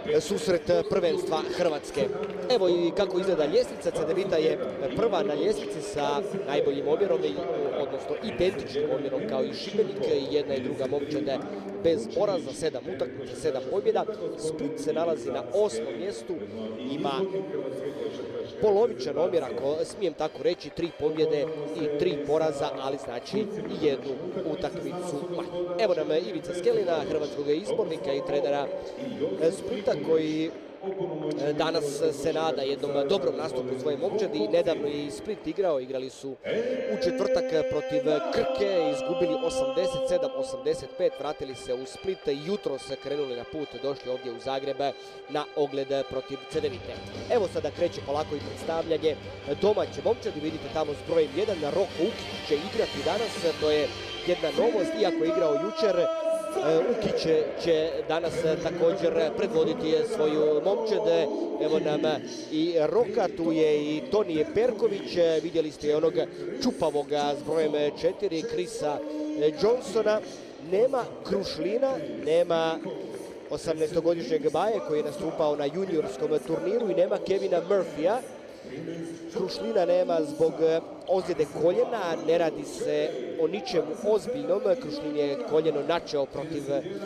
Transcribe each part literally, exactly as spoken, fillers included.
susret prvenstva Hrvatske. Evo i kako izgleda ljestvica. Cedevita je prva na ljestvici sa najboljim omjerom, odnosno identičnim omjerom kao i Šibenik. Jedna i druga momčad bez poraza, sedam utakmica, sedam pobjeda. Split se nalazi na osmom mjestu, ima polovičan omjer, ako smijem tako reći, tri pobjede i tri poraza, ali znači i jednu utakmicu manje. Evo nam Ivica Skelina, hrvatskog izbornika i trenera Splita, koji danas se nada jednom dobrom nastupu svoje momčadi. Nedavno je i Split igrao, igrali su u četvrtak protiv Krke, izgubili osamdeset sedam osamdeset pet, vratili se u Split i jutro se krenuli na put, došli ovdje u Zagreb na ogled protiv Cedevite. Evo sada kreće polako i predstavljanje domaće momčadi, vidite tamo s brojem jedan, Roko Ukić će igrati danas, to je jedna novost, iako je igrao jučer. Ukić će danas također predvoditi svoju momčad. Evo nam i Roka, tu je i Tonije Perković, vidjeli ste onog čupavoga s brojem četiri, Chrisa Johnsona. Nema Krušlina, nema osamnaestogodišnjeg Baje koji je nastupao na juniorskom turniru i nema Kevina Murphyja. Krušlina nema zbog ozljede koljena, ne radi se o ničemu ozbiljnom. Krušlin je koljeno načeo protiv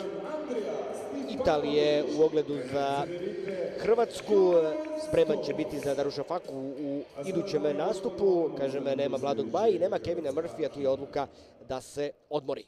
Italije u ogledu za Hrvatsku. Spreman će biti za Darušafaku u idućem nastupu. Kažem, nema Vladog Baji, nema Kevina Murphyja, tu je odluka da se odmori.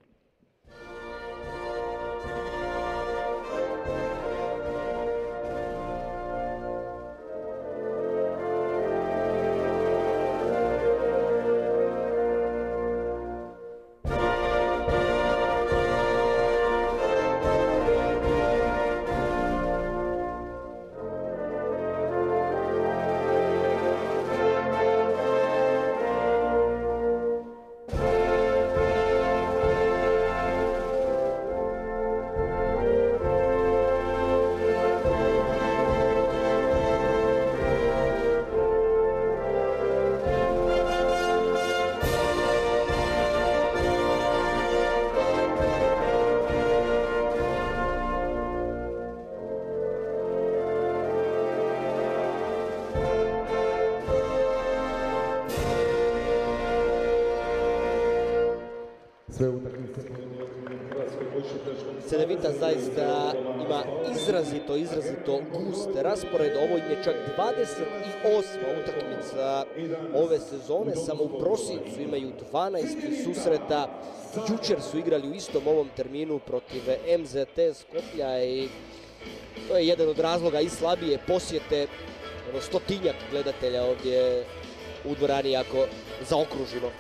Cedevita zaista ima izrazito, izrazito gust raspored. Ovo im je čak dvadeset osma utakmica ove sezone. Samo u prosincu imaju dvanaest susreta. Jučer su igrali u istom ovom terminu protiv M Z T Skoplja i to je jedan od razloga i slabije posjete. Stotinjak gledatelja ovdje u dvorani ako zaokružimo.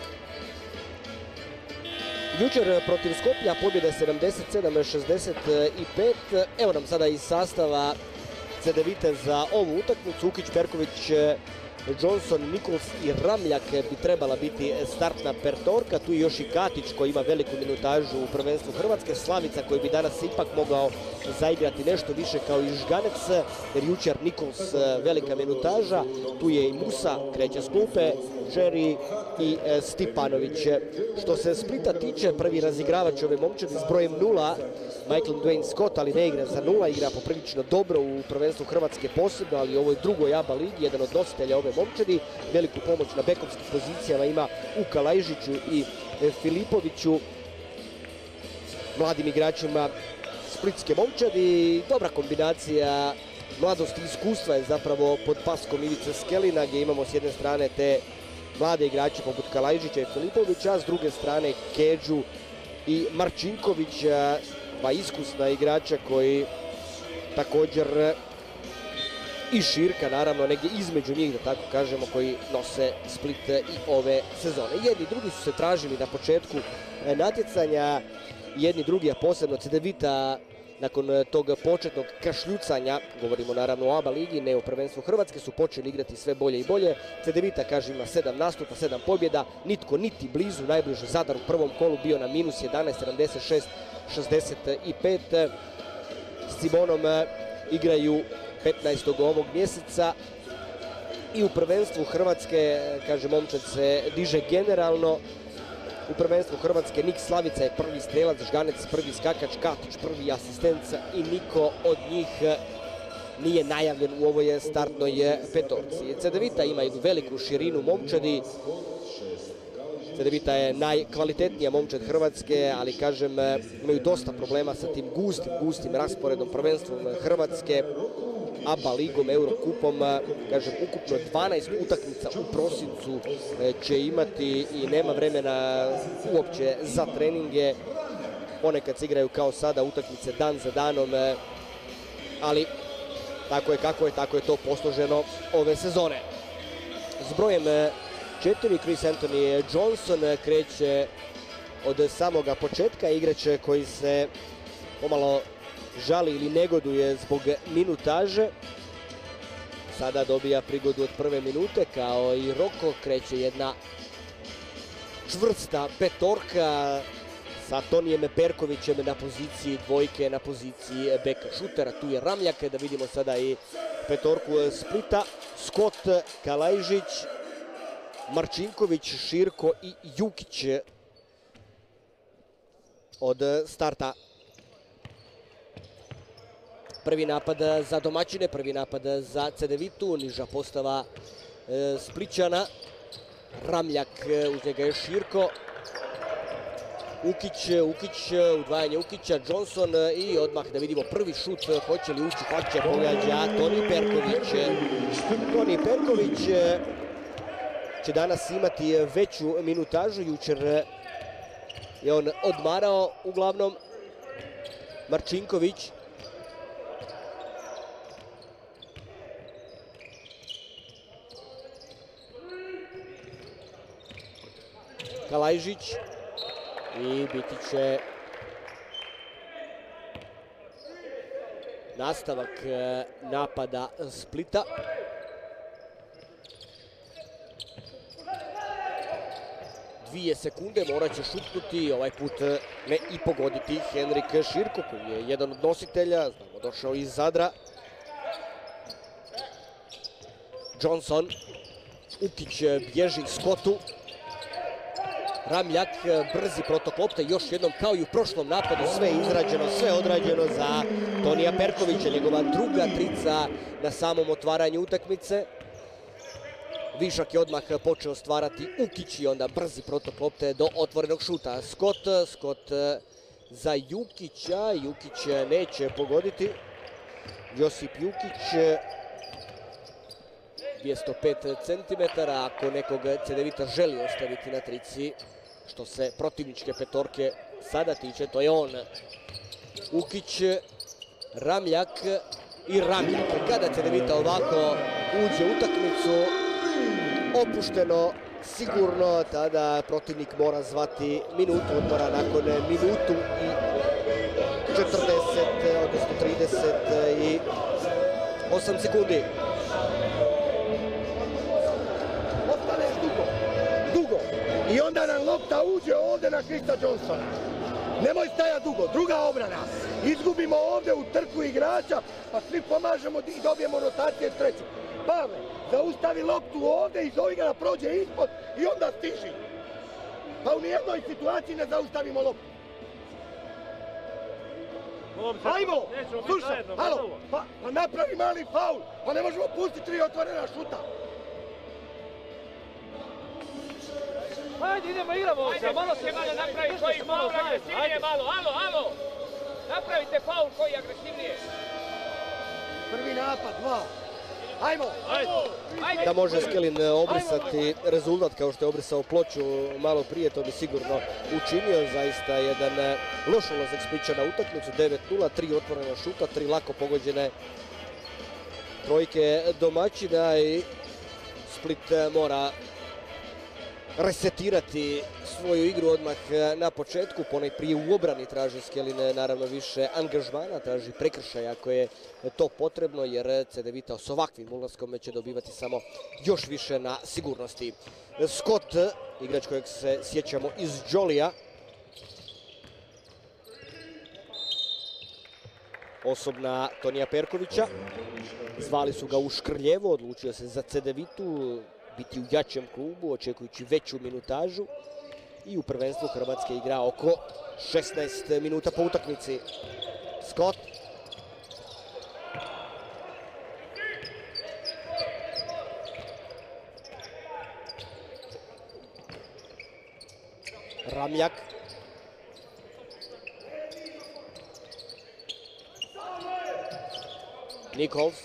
Jučer protiv Skoplja pobjeda sedamdeset sedam šezdeset pet. Evo nam sada iz sastava Cedevite za ovu utakmicu. Ukić, Perković, Johnson, Nichols i Ramljak bi trebala biti startna petorka. Tu je još i Katić koji ima veliku minutažu u prvenstvu Hrvatske. Slavica koji bi danas ipak mogao zaigrati nešto više kao i Žganec, jer jučer Nichols velika minutaža. Tu je i Musa, kreće s klupe, Jerry i Stipanović. Što se Splita tiče, prvi razigravač ove momčadi s brojem nula, Michael Dwayne Scott, ali ne igra za nula, igra poprilično dobro u prvenstvu Hrvatske posebno, ali u ovoj drugoj A B A ligi, jedan od nositelja ove momčadi. Veliku pomoć na bekovskim pozicijama ima u Kalajžiću i Filipoviću, mladim igračima splitske momčadi. Dobra kombinacija mladosti i iskustva je zapravo pod paskom Ivice Skelina, gdje imamo s jedne strane te mlade igrače poput Kalajžića i Filipovića, a s druge strane Kedžu i Marčinkovića, dva iskusna igrača koji također i Širka, naravno, negdje između njih, da tako kažemo, koji nose Split i ove sezone. Jedni i drugi su se tražili na početku natjecanja, jedni drugi, a posebno Cedevita, nakon tog početnog kašljucanja, govorimo naravno o A B A ligi, ne o prvenstvu Hrvatske, su počeli igrati sve bolje i bolje. Cedevita, kaže, ima sedam nastupa, sedam pobjeda, nitko niti blizu, najbliže Zadar u prvom kolu bio na minus jedanaest, sedamdeset šest šezdeset pet. S Simonom igraju petnaestog ovog mjeseca i u prvenstvu Hrvatske, kaže, momčad se diže generalno. u prvenstvu Hrvatske. Nik Slavica je prvi strelac, Žganec prvi skakač, Katić prvi asistenca i niko od njih nije najavljen u ovoj startnoj petorci. Cedevita ima jednu veliku širinu momčadi. Cedevita je najkvalitetnija momčad Hrvatske, ali kažem, imaju dosta problema sa tim gustim, gustim rasporedom prvenstvom Hrvatske, A B A ligom, Eurokupom. Kažem, ukupno dvanaest utakmica u prosincu će imati i nema vremena uopće za treninge. Ponekad se igraju kao sada utakmice dan za danom, ali tako je kako je, tako je to posloženo ove sezone. S brojem četiri Chris Anthony Johnson kreće od samoga početka, igrač koji se pomalo žali ili negoduje zbog minutaže. Sada dobija prigodu od prve minute, kao i Roko. Kreće jedna čvrsta petorka sa Tonijem Perkovićem na poziciji dvojke, na poziciji beka šutera. Tu je Ramljak, da vidimo sada i petorku Splita. Scott, Kalajžić, Marčinković, Širko i Jukić od starta. Prvi napad za domaćine, prvi napad za Cedevitu, niža postava Splićana. Ramljak, uz njega je Širko. Ukić, Ukić, udvajanje Ukića, Johnson i odmah da vidimo prvi šut. Hoće li ući? Hoće, pogađa Toni Perković. Toni Perković će danas imati veću minutažu. Jučer je on odmarao uglavnom. Marčinković. Kalajžić. I biti će nastavak napada Splita. Dvije sekunde, morat će šutnuti, ovaj put ne i pogoditi Henrik Širko, koji je jedan od nositelja, znamo, došao iz Zadra. Johnson, Ukić bježi Scottu. Ramljak, brzi protok lopte, još jednom kao i u prošlom napadu, sve izrađeno, sve odrađeno za Tonija Perkovića, njegova druga trica na samom otvaranju utakmice. Višak je odmah počeo stvarati Ukić i onda brzi protok lopte do otvorenog šuta. Scott, Scott za Jukića, Jukić neće pogoditi. Josip Jukić, dvjesto pet centimetara, ako nekog Cedevita želi ostaviti na trici, što se protivničke petorke sada tiče, to je on. Ukić, Ramljak i Ramljak. Kada Cedevita ovako uđe u utakmicu, opušteno, sigurno, tada protivnik mora zvati minutu odmora nakon minutu i četrdeset, odnosno trideset osam sekundi. I onda nam lopta uđe ovdje na Chrisa Johnsona. Nemoj stajati dugo, druga obrana. Izgubimo ovdje u trku igrača, pa svi pomažemo i dobijemo rotacije treću. Pavle, zaustavi loptu ovdje i zovi ga da prođe ispod i onda stiži. Pa u nijednoj situaciji ne zaustavimo loptu. Ajmo, slušaj, halo, pa, pa napravi mali faul, pa ne možemo pustiti tri otvorena šuta. Ajde, idemo, igramo ovdje, malo se malo napravi koji faul agresivnije malo, alo, alo! Napravite faul koji agresivnije. Prvi napad, dva. Ajmo! Ajde! Da može Skelin obrisati rezultat kao što je obrisao Ploču malo prije, to bi sigurno učinio. Zaista jedan loš ulazak Splića na utakmicu, devet nula, tri otvorena šuta, tri lako pogođene trojke domaćina i Split mora resetirati svoju igru odmah na početku. Ponajprije u obrani traži Skelin naravno više angažmana, traži prekršaj ako je to potrebno, jer Cedevita s ovakvim ulaskom će dobivati samo još više na sigurnosti. Scott, igrač kojeg se sjećamo iz Jolija. Osobna Tonija Perkovića. Zvali su ga u Škrljevo, odlučio se za Cedevitu, biti u jačem klubu, očekujući veću minutažu. i u prvenstvu Hrvatske igra oko šesnaest minuta po utakmici. Scott. Ramljak. Nichols.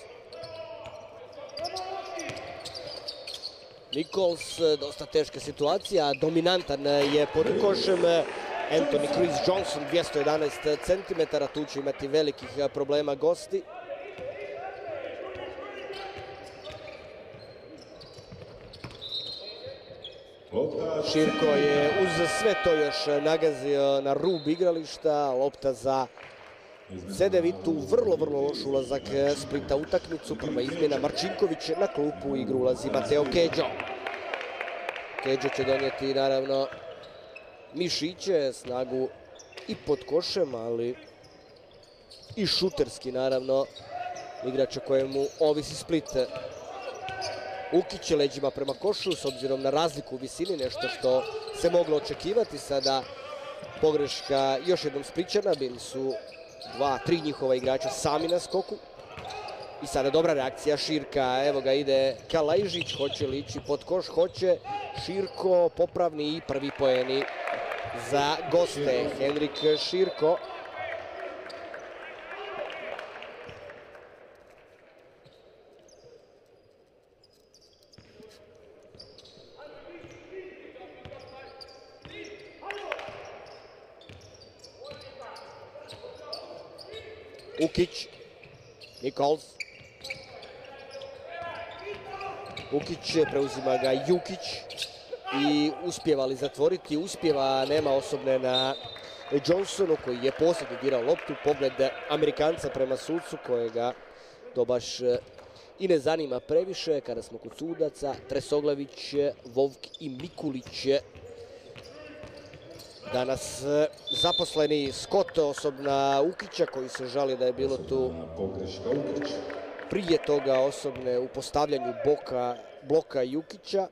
Nichols, dosta teška situacija, dominantan je pod košem. Anthony Chris Johnson, dvjesto jedanaest centimetara, tu će imati velikih problema gosti. Širko je uz sve to još nagazio na rub igrališta, lopta za Cedevitu, vrlo, vrlo loš ulazak Splita utakmicu. Prva izmjena, Marčinković na klupu, u igru ulazi Mateo Keđo. Keđo će donijeti naravno mišiće, snagu i pod košem, ali i šuterski naravno igrača kojemu ovisi Split. Ukić leđima prema košu s obzirom na razliku u visini, nešto što se moglo očekivati. Sada pogreška još jednom Splićana, bili su dva, tri njihova igrača sami na skoku. I sada dobra reakcija Širka, evo ga ide Kalajžić, hoće li ići pod koš, hoće. Širko popravni i prvi poeni za goste. Henrik Širko. Ukić, Nichols. Ukić, preuzima ga Jukić i uspijeva li zatvoriti? Uspijeva, nema osobne na Johnsonu koji je posljednji dirao loptu. Pogled Amerikanca prema sucu kojega to baš i ne zanima previše. Kada smo kod sudaca, Tresoglavić, Vovk i Mikulić. Danas zaposleni Scott, osobna Ukića koji se žali da je bilo tu prije toga osobne u postavljanju boka, bloka Jukića.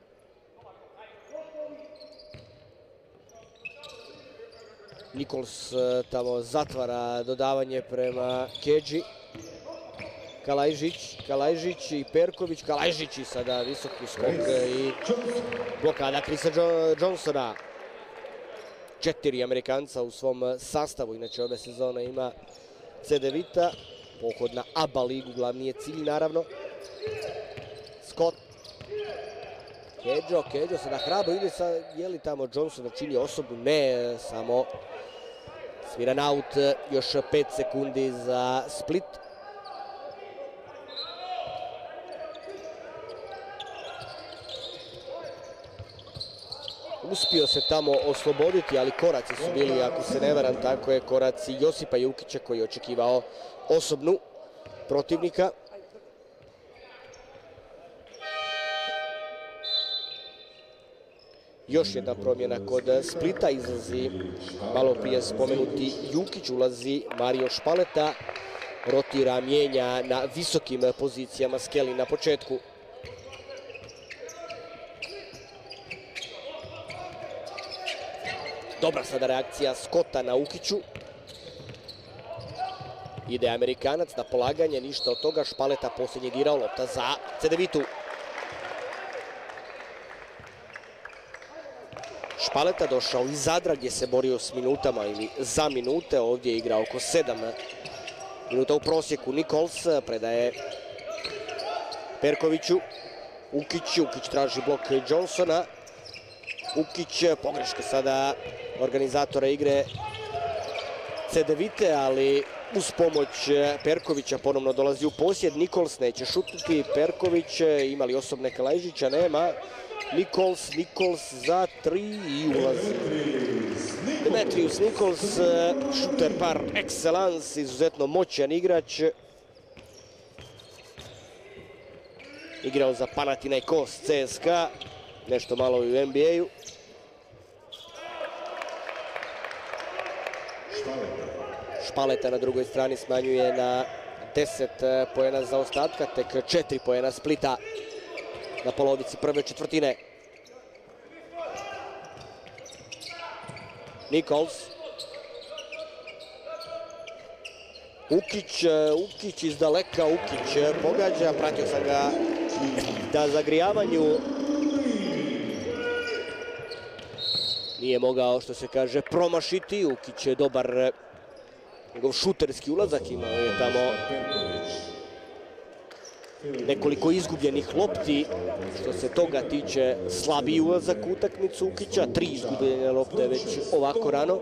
Nichols tamo zatvara dodavanje prema Keđi. Kalajžić, Kalajžić i Perković. Kalajžić i sada visoki skok i blokada Chrisa Johnsona. Četiri Amerikanca u svom sastavu, inače ove sezone ima Cedevita. Pohod na A B A ligu, glavni je cilj naravno. Scott. Keđo, Keđo sada hrabro ide sa, je li tamo Johnson načinio osobnu? Ne, samo sviran aut, još pet sekundi za Split. Uspio se tamo osloboditi, ali koraci su bili, ako se ne varam, tako je, koraci Josipa Jukića koji je očekivao osobnu protivnika. Još jedna promjena kod Splita, izlazi malo prije spomenuti Jukić, ulazi Mario Špaleta, rotira, mijenja na visokim pozicijama Skelly na početku. Dobra sada reakcija Scotta na Ukiću. Ide Amerikanac na polaganje, ništa od toga. Špaleta posljednji dirao, lopta za Cedevitu. Špaleta došao iz Zadra gdje se borio s minutama ili za minute. Ovdje je igrao oko sedam minuta u prosjeku. Nichols predaje Perkoviću. Ukić, Ukić traži blok Johnsona. Ukić, pogreška sada organizatora igre Cedevite, ali uz pomoć Perkovića ponovno dolazi u posjed. Nichols neće šutnuti. Perković, ima li osobne Kalajžića? Nema. Nichols, Nichols za tri i ulazi. Demetrius Nichols, šuter par excellence, izuzetno moćan igrač. Igrao za Panathinaikos C S K A, nešto malo i u N B A-u. Špaleta na drugoj strani smanjuje na deset poena za ostatka, tek četiri poena Splita na polovici prve četvrtine. Nichols. Ukić, Ukić iz daleka, Ukić pogađa, pratio sam ga da zagrijavanju nije mogao, što se kaže, promašiti. Ukić je dobar njegov šuterski ulazak, imao je tamo nekoliko izgubljenih lopti. Što se toga tiče, slabiji ulazak u utakmicu Ukića, tri izgubljene lopte već ovako rano.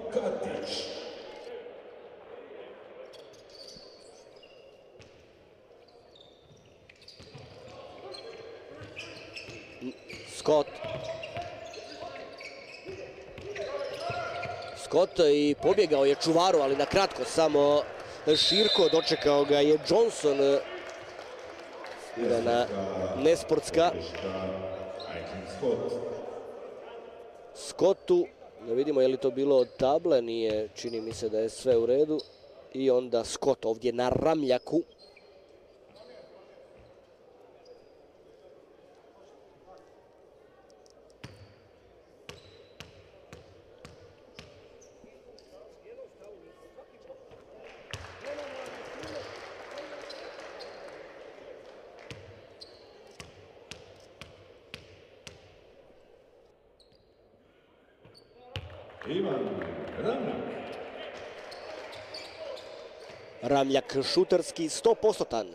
Scott. Scott i pobjegao je čuvaru, ali na kratko samo Širko, dočekao ga je Johnson. Svirana nesportska. Scottu, da vidimo je li to bilo od table, nije, čini mi se da je sve u redu. I onda Scott ovdje na Ramljaku. Ramljak šuterski sto posto.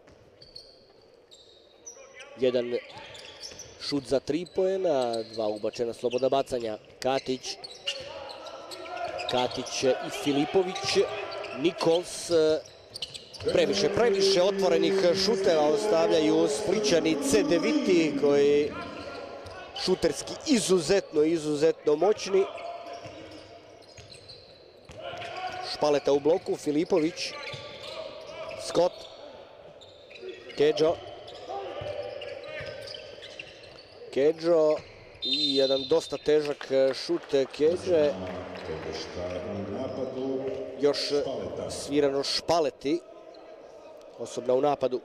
Jedan šut za tri poena, dva ubačena slobodna bacanja. Katić, Katić i Filipović. Nichols, previše, previše otvorenih šuteva ostavljaju Splićani Cedeviti koji šuterski izuzetno, izuzetno moćni. Špaleta u bloku, Filipović, Scott, Kedžo, Kedžo i jedan dosta težak šut Kedže. Još svirano Špaleti, osobna u napadu.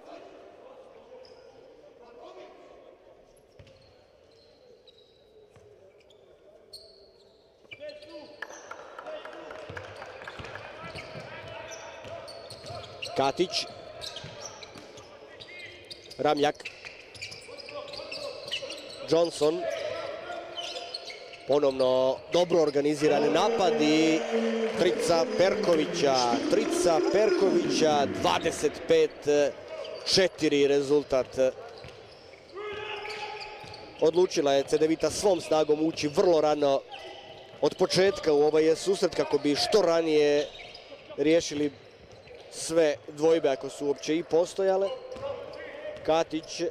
Katić, Ramljak, Johnson, ponovno dobro organiziran napad i trica Perkovića, trica Perkovića, dvadeset pet četiri rezultat. Odlučila je Cedevita svom snagom ući vrlo rano od početka u ovaj susret kako bi što ranije riješili sve dvojbe ako su uopće i postojale. Katić.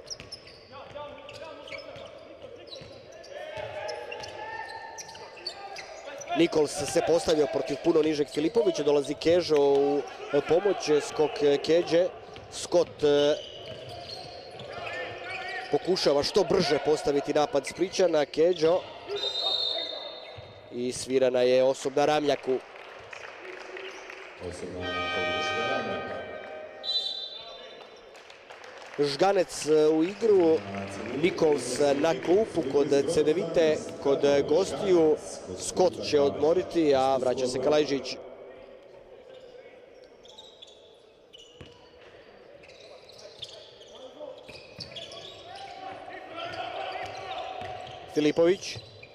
Nichols se postavio protiv puno nižeg Filipovića, dolazi Kežo u pomoć, skok Keđe. Scott pokušava što brže postaviti napad Splićana, Keđo. I svirana je osobna Ramljaku. Žganec u igru, Nichols na klupu kod Cedevite, kod gostiju. Scott će odmoriti, a vraća se Kalajžić. Filipović.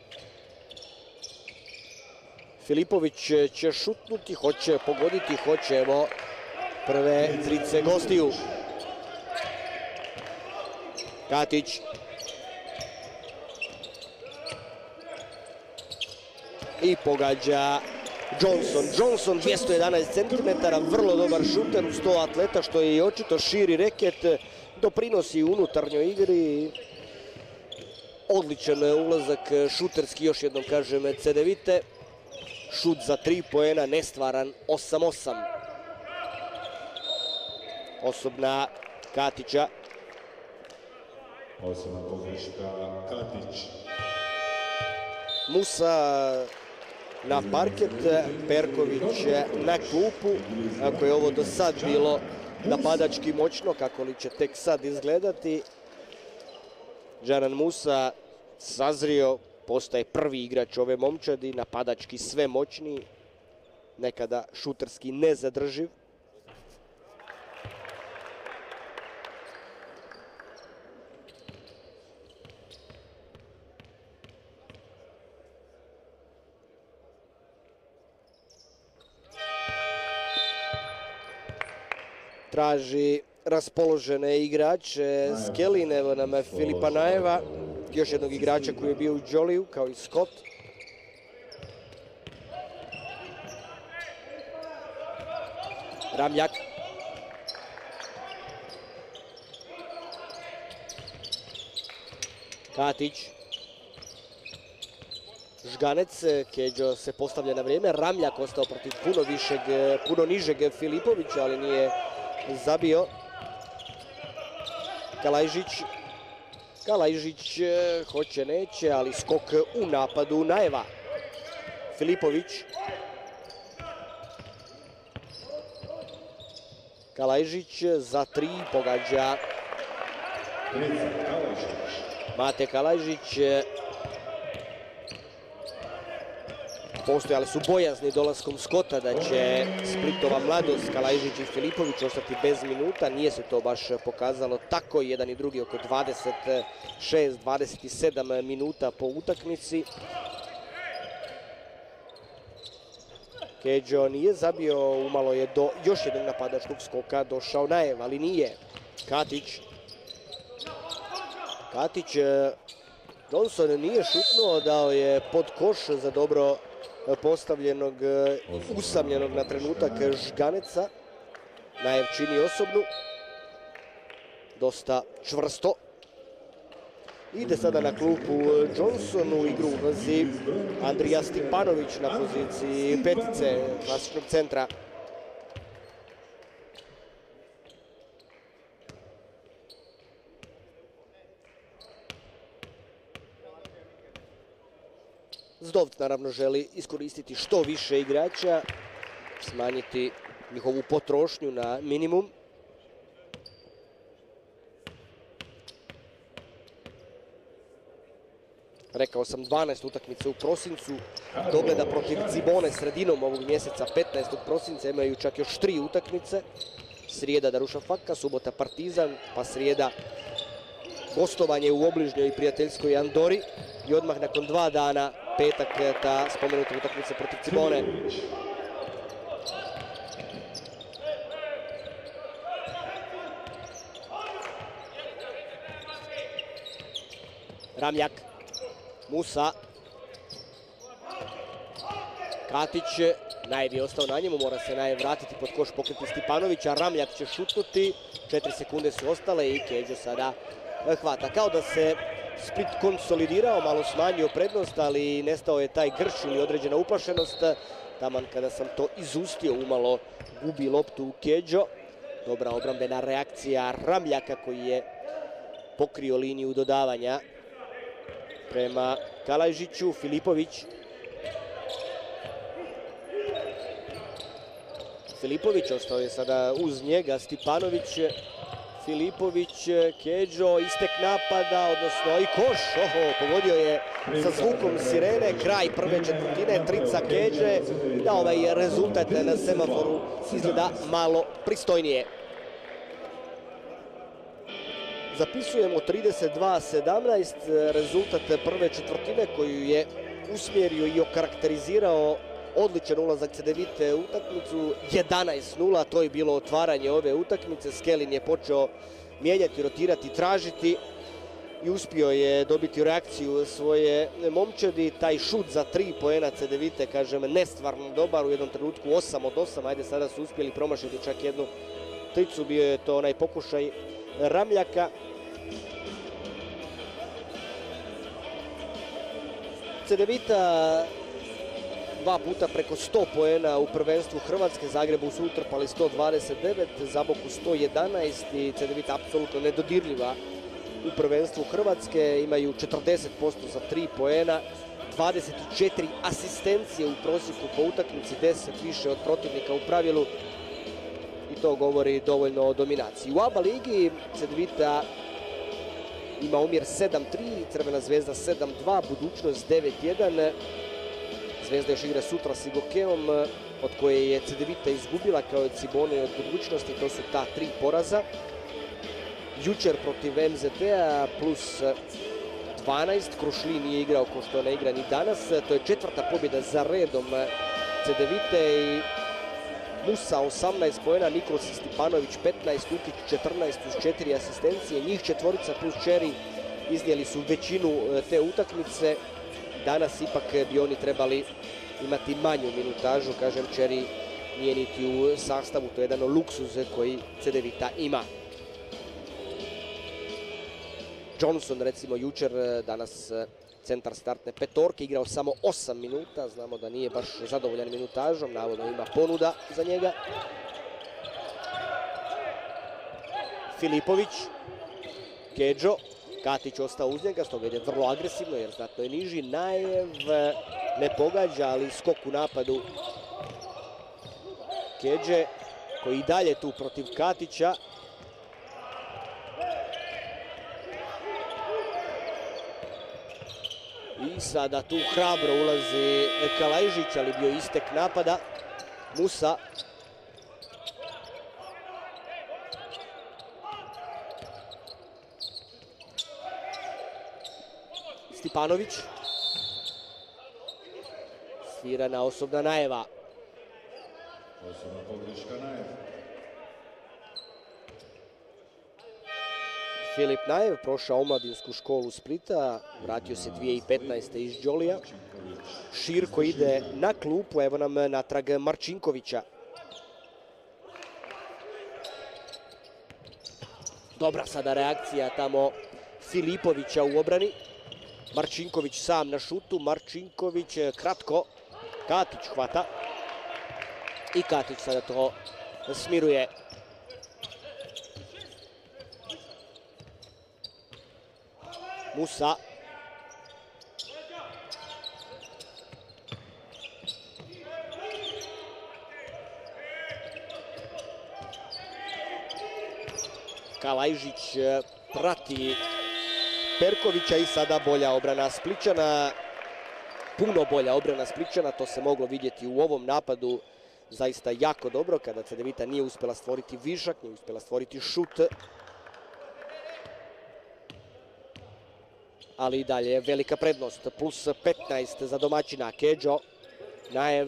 Filipović će šutnuti, hoće pogoditi, hoće, evo, prve trice gostiju. Katić. I pogađa Johnson. Johnson dvjesto jedanaest centimetara, vrlo dobar šuter u sto atleta, što je i očito širi reket, doprinosi unutarnjoj igri. Odličan ulazak šuterski, još jednom kažem, Cedevite. Šut za tri poena, nestvaran, osam osam. Osobna Katića. Osobna pogreška Katić. Musa na parket, Perković na klupu. Ako je ovo do sad bilo napadački moćno, kako li će tek sad izgledati. Džanan Musa sazrio postaje prvi igrač ove momčadi, napadački sve moćniji, nekada šuterski nezadrživ. Traži raspoložene igrače Skelin, evo nam Filipa Najeva, još jednog igrača koji je bio u Joliju, kao i Scott. Ramljak. Katić. Žganec, Keđo se postavlja na vrijeme, Ramljak ostao protiv puno višeg, puno nižeg Filipovića, ali nije zabio. Kalajžić. Kalajžić hoće, neće, ali skok u napadu Najeva. Filipović. Kalajžić za tri, pogađa Mate Kalajžić. Postojale su bojazni dolaskom Skota da će Splitova mladost, Kalajžić i Filipović ostati bez minuta. Nije se to baš pokazalo tako, jedan i drugi oko dvadeset šest dvadeset sedam minuta po utakmici. Keđo nije zabio, umalo je do još jednog napadačkog skoka došao Najev, ali nije. Katić. Katić, Johnson nije šutnuo, dao je pod koš za dobro postavljenog, usamljenog na trenutak Žganeca. Najev čini osobnu. Dosta čvrsto. Ide sada na klupu Johnson, u igru ulazi Andrija Stipanović na poziciji petice klasičnog centra. Zdovc naravno želi iskoristiti što više igrača, smanjiti njihovu potrošnju na minimum. Rekao sam dvanaest utakmica u prosincu, dogleda protiv Cibone sredinom ovog mjeseca petnaestog prosinca, imaju čak još tri utakmice. Srijeda Darušafaka, subota Partizan, pa srijeda gostovanje u obližnjoj prijateljskoj Andori i odmah nakon dva dana petak ta spomenuta utakmica protiv Cibone. Ramljak. Musa. Katić. Najev je ostao na njemu, mora se Najev vratiti pod koš, pokriti Stipanovića. Ramljak će šutnuti, četiri sekunde su ostale i Keđo sada hvata. Kao da se Split konsolidirao, malo smanjio prednost, ali nestao je taj grč ili određena uplašenost. Taman kada sam to izustio, umalo gubi loptu Keđo. Dobra obrambena reakcija Ramljaka koji je pokrio liniju dodavanja prema Kalajžiću. Filipović. Filipović ostao je sada uz njega. Stipanović. Filipović, Keđo, istek napada, odnosno i koš. Oho, pogodio je sa zvukom sirene. Kraj prve četvrtine, trica Keđe. Da, ovaj rezultat na semaforu izgleda malo pristojnije. Zapisujemo trideset dva sedamnaest, rezultat prve četvrtine koju je usmjerio i okarakterizirao odličan ulazak Cedevite u utakmicu. jedanaest nula, to je bilo otvaranje ove utakmice. Skelin je počeo mijenjati, rotirati, tražiti i uspio je dobiti reakciju svoje momčadi. Taj šut za tri poena Cedevite, kažem, nestvarno dobar, u jednom trenutku osam od osam. Ajde, sada su uspjeli promašiti čak jednu tricu, bio je to onaj pokušaj Ramljaka. Cedevita dva puta preko sto poena u prvenstvu Hrvatske, Zagrebu su utrpali sto dvadeset devet, Zaboku sto jedanaest i Cedevita apsolutno nedodirljiva u prvenstvu Hrvatske. Imaju četrdeset posto za tri poena, dvadeset četiri asistencije u prosjeku po utakmici, deset više od protivnika u pravilu. I to govori dovoljno o dominaciji. U A B A ligi Cedevita ima omjer sedam tri, Crvena zvezda sedam dva, Budućnost devet jedan. Zvezda još igra sutra s Igokeom, od koje je Cedevita izgubila kao i Cibone od Budućnosti, to su ta tri poraza. Jučer protiv em zet a plus dvanaest, Krušlin nije igrao ko što ne igra ni danas. To je četvrta pobjeda za redom Cedevite i Musa osamnaest poena, Nikos Stipanović petnaest, Ukić četrnaest uz četiri asistencije. Njih četvorica plus Čeri iznijeli su većinu te utakmice. Danas ipak bi oni trebali imati manju minutažu, kažem, Čeri nije niti u sastavu, to je jedan luksuz koji Cedevita ima. Johnson, recimo, jučer, danas centar startne petorke, igrao samo osam minuta, znamo da nije baš zadovoljan minutažom, navodno ima ponuda za njega. Filipović, Kedžo, Katić ostao uz njega, stoga ide vrlo agresivno jer znatno je niži. Najev ne pogađa, ali skok u napadu Kedže, koji i dalje tu protiv Katića. I sada tu hrabro ulazi Kalajžić, ali bio istek napada. Musa. Stipanović. Svirana osobna Najeva. Osobna pogreška Najev. Filip Najev prošao omladinsku školu Splita, vratio se dvije tisuće petnaeste. iz Đolija. Širko ide na klupu, evo nam natrag Marčinkovića. Dobra sada reakcija tamo Filipovića u obrani. Marčinković sam na šutu, Marčinković kratko, Katić hvata i Katić sada to smiruje. Musa. Kalajžić prati Perkovića i sada bolja obrana Splićana. Puno bolja obrana Splićana, to se moglo vidjeti u ovom napadu. Zaista jako dobro kada Cedevita nije uspjela stvoriti višak, nije uspjela stvoriti šut. Ali i dalje velika prednost, plus petnaest za domaćina. Kedžo, Najev,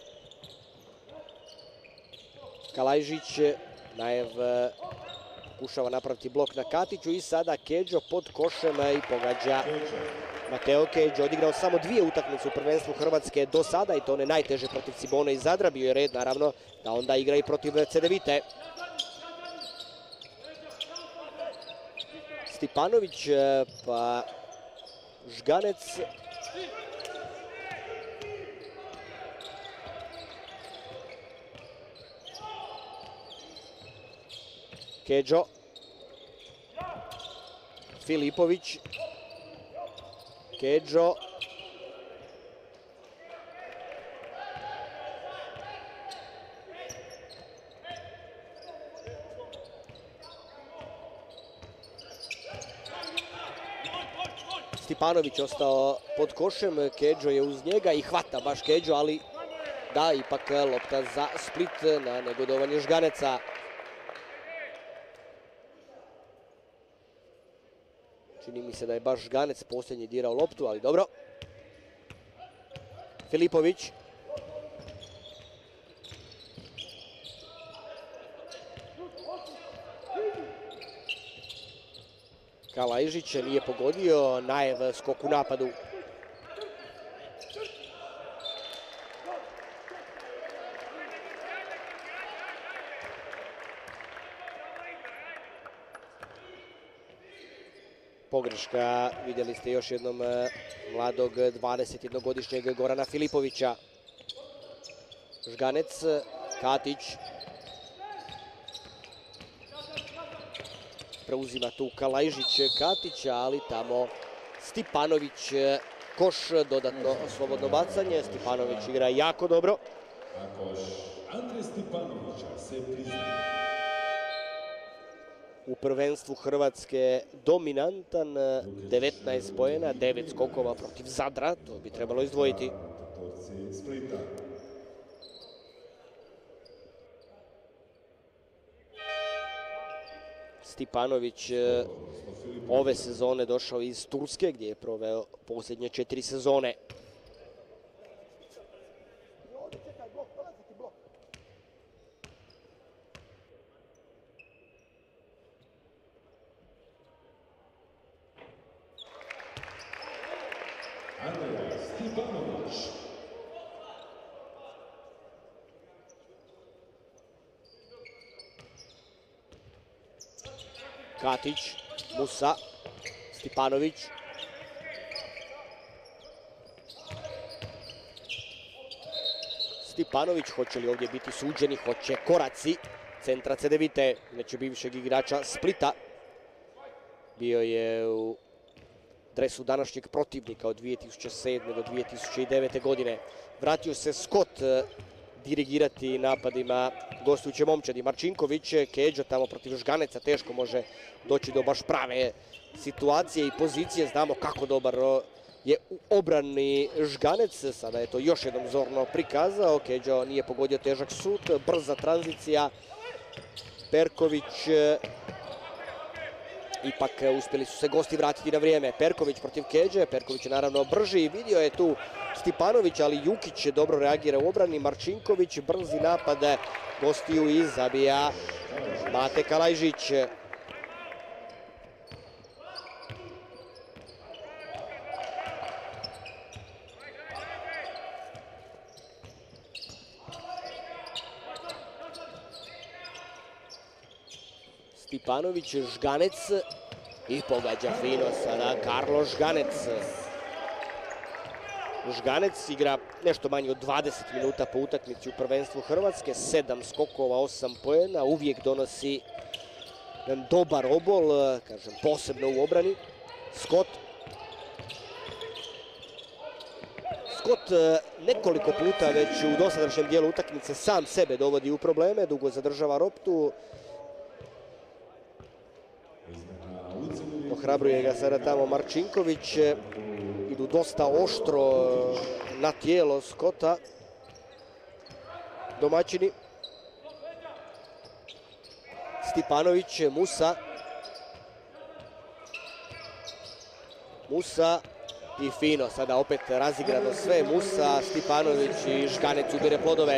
Kalajžić, Najev pokušava napraviti blok na Katiću i sada Kedžo pod košem i pogađa. Mateo Kedžo odigrao samo dvije utakmice u prvenstvu Hrvatske do sada i to one najteže protiv Cibone i Zadra. Bio je red naravno da onda igra i protiv Cedevite. Stipanović pa Žganec. Kedžo. Filipović. Kedžo. Stipanović ostao pod košem, Kedžo je uz njega i hvata baš Kedžo, ali da, ipak lopta za Split na negodovanje Žganeca. Čini mi se da je baš Žganec posljednji dirao loptu, ali dobro. Filipović. Kalajžić nije pogodio, Najev skok u napadu. Pogreška, vidjeli ste još jednom mladog dvadesetjednogodišnjeg Gorana Filipovića. Žganec, Katić. Preuzima tu Kalajžić Katića, ali tamo Stipanović koš, dodatno slobodno bacanje. Stipanović igra jako dobro. A koš Andrej Stipanovića se priznaje. u prvenstvu Hrvatske dominantan, devetnaest poena, devet skokova protiv Zadra, to bi trebalo izdvojiti. Stipanović ove sezone došao iz Turske gdje je proveo posljednje četiri sezone. Katić, Musa, Stipanović. Stipanović, hoće li ovdje biti suđeni? Hoće. Koraci centra Cedevite, inače bivšeg igrača Splita. Bio je u dresu današnjeg protivnika od dvije tisuće sedme do dvije tisuće devete godine. Vratio se Scott dirigirati napadima gostujuće momčadi. Marčinković, Keđa tamo protiv Žganeca, teško može doći do baš prave situacije i pozicije. Znamo kako dobar je u obrani Žganec. Sada je to još jednom zorno prikazao. Keđa nije pogodio težak šut, brza tranzicija. Perković, ipak uspjeli su se gosti vratiti na vrijeme. Perković protiv Keđe, Perković je naravno brži, vidio je tu Stipanović, ali Jukić dobro reagira u obrani. Marčinković, brzi napad gostiju i zabija Mate Kalajžić. Stipanović, Žganec i pogađa fino sada Karlo Žganec. Žganec igra nešto manje od dvadeset minuta po utakmici u prvenstvu Hrvatske, sedam skokova, osam poena, uvijek donosi jedan dobar obol, kažem posebno u obrani. Scott. Scott nekoliko puta već u dosadašnjem dijelu utakmice sam sebe dovodi u probleme, dugo zadržava loptu. Ohrabruje ga sada tamo Marčinković. Idu dosta oštro na tijelo Scotta domaćini. Stipanović, Musa. Musa i fino, sada opet razigrano sve. Musa, Stipanović i Žganec ubire plodove.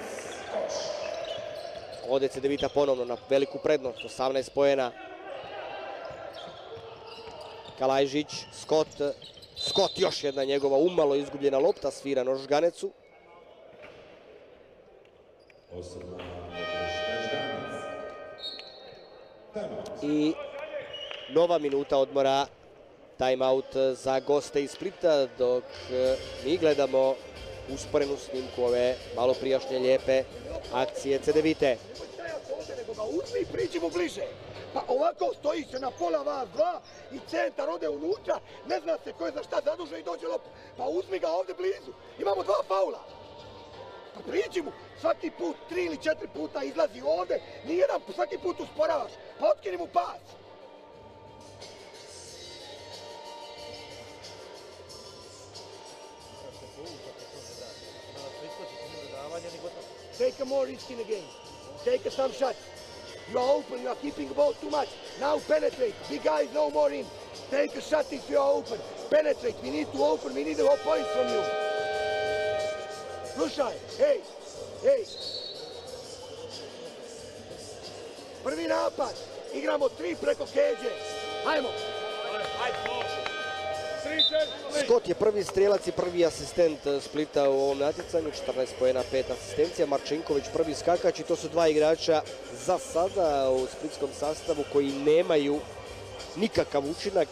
Ode Cedevita ponovno na veliku prednost, osamnaest poena. Kalajžić, Scott, Scott još jedna njegova umalo izgubljena lopta, svirano Žganecu. I nova minuta odmora, timeout za goste iz Splita, dok mi gledamo usporenu snimku ove malo prijašnje lijepe akcije Cedevite. Uzmi i priđi mu bliže. Pa ovako stoji se na pola vas dva i centar ode unutra, ne zna se ko je za šta zadužen i dođe lopta. Pa uzmi ga ovdje blizu, imamo dva faula. Pa priđi mu, svaki put, tri ili četiri puta izlazi ovdje, nijedan svaki put usporavaš, pa otkini mu pas. Take a more risk in the game. Take some shots. You are open, you are keeping the ball too much. Now penetrate. Big guys no more in. Take a shot if you are open. Penetrate. We need to open. We need the whole points from you. Slušaj. Hej. Hej. Prvi napad. Igramo tri preko Keđe. Hajmo. Scott je prvi strijelac i prvi asistent Splita u ovom natjecanju, četrnaest poena, pet asistencija. Marčinković prvi skakač i to su dva igrača za sada u splitskom sastavu koji nemaju nikakav učinak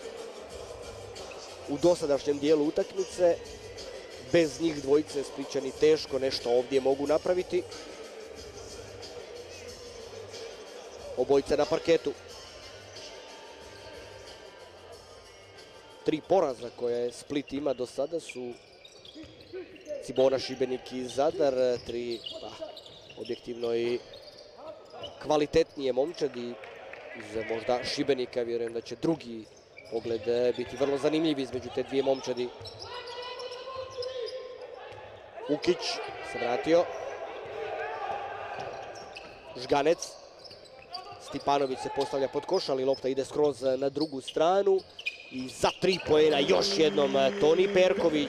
u dosadašnjem dijelu utakmice. Bez njih dvojice Splićani teško nešto ovdje mogu napraviti. Obojica na parketu. Tri poraza koje Split ima do sada su Cibona, Šibenik i Zadar. Tri pa, objektivno i kvalitetnije momčadi iz možda Šibenika. Vjerujem da će drugi pogled biti vrlo zanimljiv između te dvije momčadi. Ukić se vratio. Žganec. Stipanović se postavlja pod koš, ali lopta ide skroz na drugu stranu. I za tri poena još jednom Toni Perković.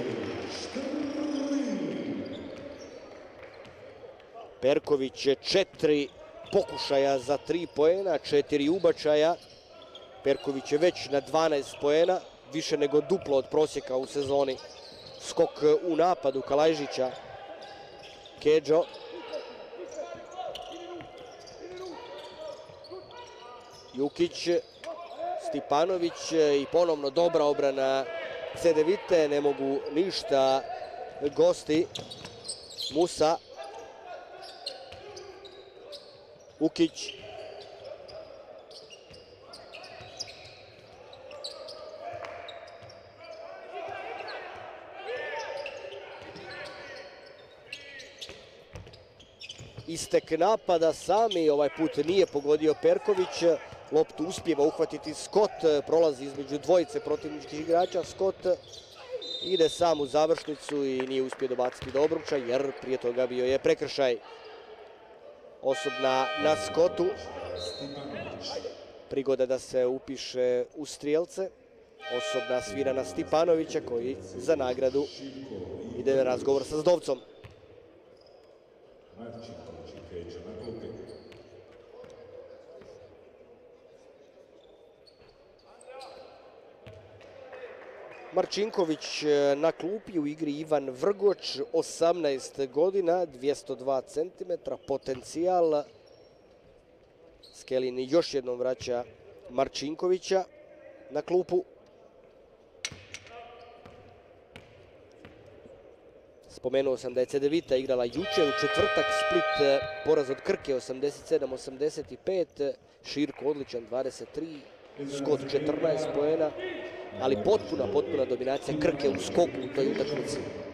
Perković je četiri pokušaja za tri poena, četiri ubačaja. Perković je već na dvanaest poena, više nego duplo od prosjeka u sezoni. Skok u napadu Kalajžića. Kedžo. Jukić, Stipanović i ponovno dobra obrana Cedevite. Ne mogu ništa gosti. Musa. Ukić. Istek napada sami, ovaj put nije pogodio Perković. Loptu uspijeva uhvatiti Scott, prolazi između dvojice protivničkih igrača. Scott ide sam u završnicu i nije uspio dobaciti do obruča, jer prije toga bio je prekršaj. Osobna na Scottu. Prigoda da se upiše u strijelce. Osobna svira na Stipanovića koji za nagradu ide na razgovor sa Zdovcom. Marčinković na klupi, u igri Ivan Vrgoč, osamnaest godina, dvjesto dva centimetra, potencijal. Skelin još jednom vraća Marčinkovića na klupu. Spomenuo sam da je Cedevita igrala jučer, u četvrtak Split poraz od Krke osamdeset sedam osamdeset pet, Širko odličan dvadeset tri, Scott četrnaest poena, ali potpuna, potpuna dominacija Krke u skoku u toj utakmici.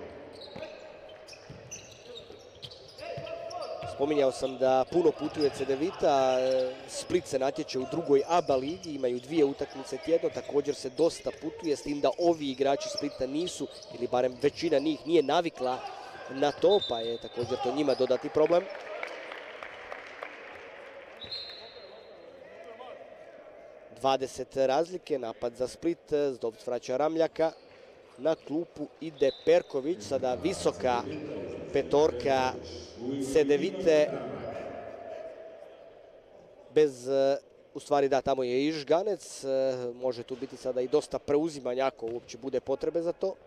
Spominjao sam da puno putuje Cedevita, Split se natječe u drugoj A B A ligi, imaju dvije utakmice tjedno, također se dosta putuje, s tim da ovi igrači Splita nisu, ili barem većina njih nije navikla na to, pa je također to njima dodati problem. dvadeset razlike, napad za Split, Zdovc vraća Ramljaka, na klupu ide Perković, sada visoka petorka Cedevite, bez, u stvari da, tamo je i Žganec, može tu biti sada i dosta preuzimanja ako uopće bude potrebe za to.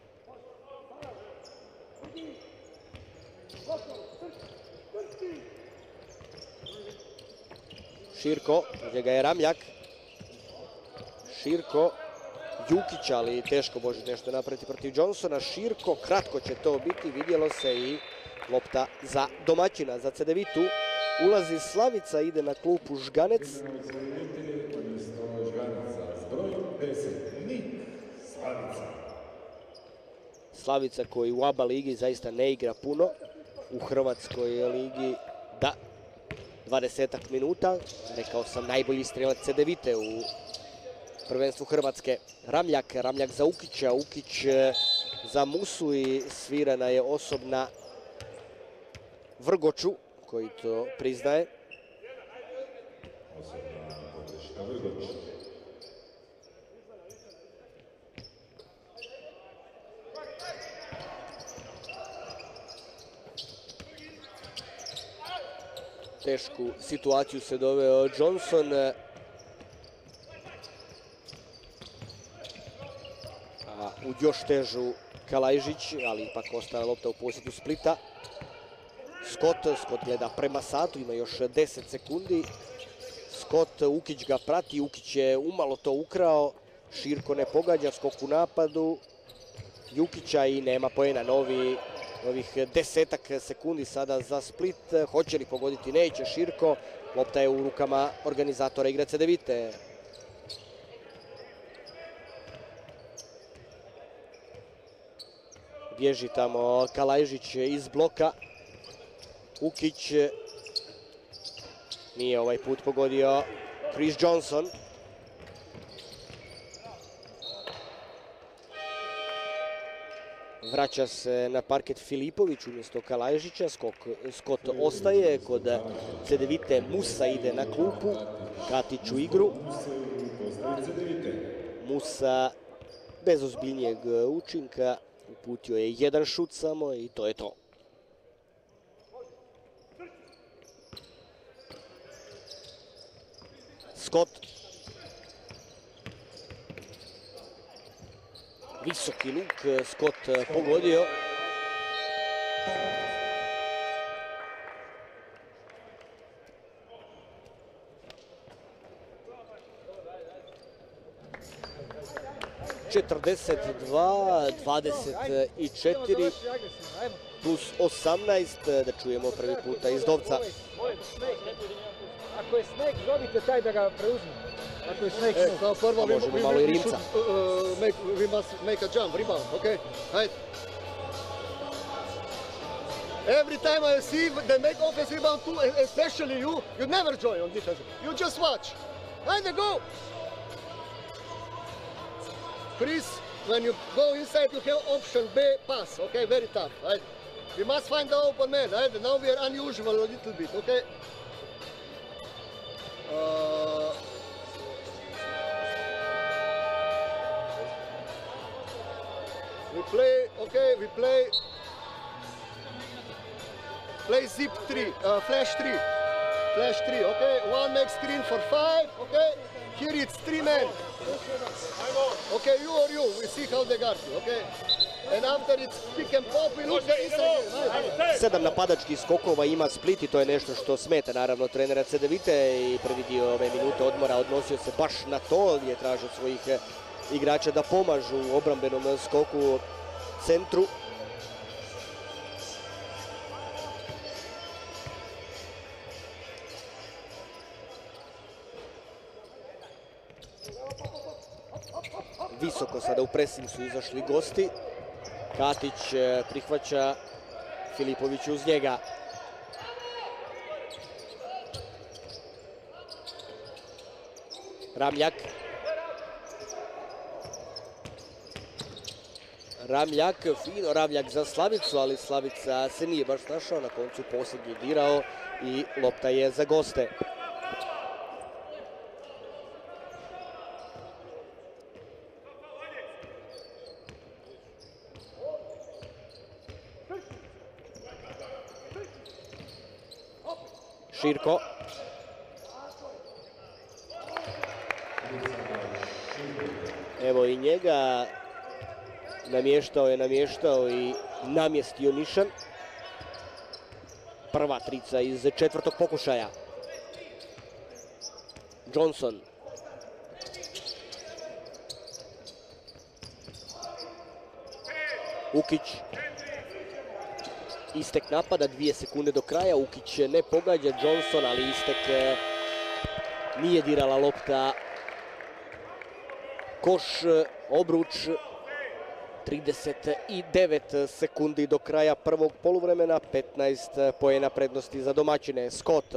Širko, njega je Ramljak. Širko, Jukić, ali teško može nešto napraviti protiv Johnsona. Širko, kratko će to biti, vidjelo se, i lopta za domaćina, za Cedevitu. Ulazi Slavica, ide na klupu Žganec. Slavica koji u A B A ligi zaista ne igra puno, u Hrvatskoj ligi da, dvadesetak minuta. Rekao sam, najbolji strelac Cedevite u prvenstvu Hrvatske. Ramljak, Ramljak za Ukića, Ukić za Musu i svirana je osobna Vrgoču, koji to priznaje. Tešku situaciju se doveo Johnson. A u još težu Kalajžić, ali ipak ostaje lopta u posjedu Splita. Scott, Scott gleda prema satu, ima još deset sekundi. Scott, Ukić ga prati, Ukić je umalo to ukrao. Širko ne pogađa, skok u napadu Jukića i nema poena. Novi, novih desetak sekundi sada za Split. Hoće li pogoditi? Neće Širko. Lopta je u rukama organizatora igre Cedevite. Bježi tamo Kalajžić iz bloka. Ukić nije ovaj put pogodio Chris Johnson. Vraća se na parket Filipović umjesto Kalajžića. Scott ostaje kod Cedevite. Musa ide na klupu. Katić u igru. Musa bez ozbiljnijeg učinka. Uputio je jedan šut samo i to je to. Scott. Visoki luk, Scott pogodio. četrdeset dva dvadeset četiri plus osamnaest, da čujemo prvi puta iz Dovca. Ako je sneg, zovite taj da ga preuzme. Ako je sneg, E, kao prvo, we, možemo we, malo i we, we, Rimca. should, uh, make, we must make a jump, rebound, okay? Hajde. Every time I see they make offense rebound too, especially you, you never join on defense. You just watch. Hajde, go! Chris, when you go inside, you have option B, pass, okay? Very tough, hajde. We must find the open man, hajde. Now we are unusual a little bit, okay? Uh, we play, okay, we play, play zip three, uh, flash three, flash three, okay, one makes screen for five, okay, here it's three men, okay, you or you, we see how they guard you, okay, and after it's pick and pop, we look the inside. Sedam napadačkih skokova ima Split i to je nešto što smeta naravno trenera Cedevite i prvi dio ove minute odmora odnosio se baš na to, gdje je tražio svojih igrača da pomažu u obrambenom skoku centru. Visoko sada u presing su izašli gosti. Katić prihvaća, Filipović uz njega. Ramljak. Ramljak, fino Ramljak za Slavicu, ali Slavica se nije baš našao, na koncu posljednji dirao i lopta je za goste. Širko. Evo i njega. Namještao je, namještao i namjestio Nišan. Prva trica iz četvrtog pokušaja. Johnson. Ukić. Istek napada, dvije sekunde do kraja. Ukić ne pogađa Johnson, ali istek nije dirala lopta. Koš, obruč. trideset devet sekundi do kraja prvog poluvremena, petnaest poena prednosti za domaćine. Scott.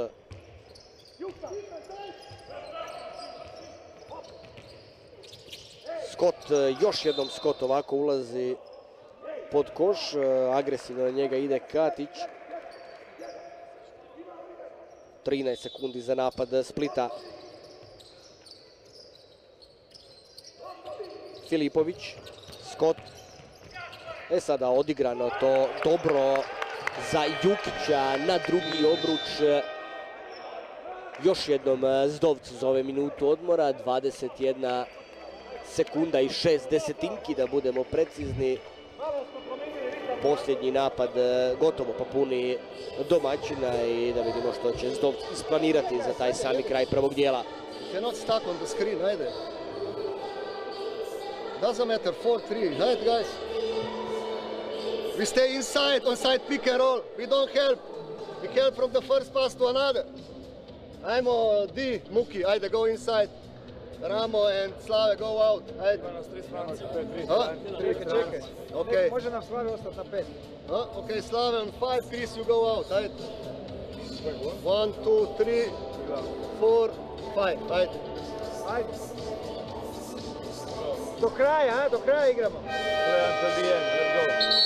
Scott, još jednom Scott ovako ulazi pod koš, agresivno na njega ide Katić. trinaest sekundi za napad Splita. Filipović, Scott. E sada odigrano to dobro za Jukića na drugi obruč. Još jednom Zdovc za ove minutu odmora, dvadeset jedna sekunda i šest desetinki da budemo precizni. Posljednji napad gotovo popuni domaćina i da vidimo što će Zdovc isplanirati za taj sami kraj prvog dijela. Cannot stuck on the screen, ajde. Doesn't matter, four three, right guys? We stay inside, on side pick and roll. We don't help. We help from the first pass to another. Ajmo D, Muki, ajde, go inside. Ramo and Slave go out, ajde. Čekaj, Okay. može nam Slave ostati na pet. Okay, Slave on five, Chris, you go out, ajde. One, two, three. four, five, ajde. Ajde. Do kraja, a? Do kraja igramo. Play until the end, let's go.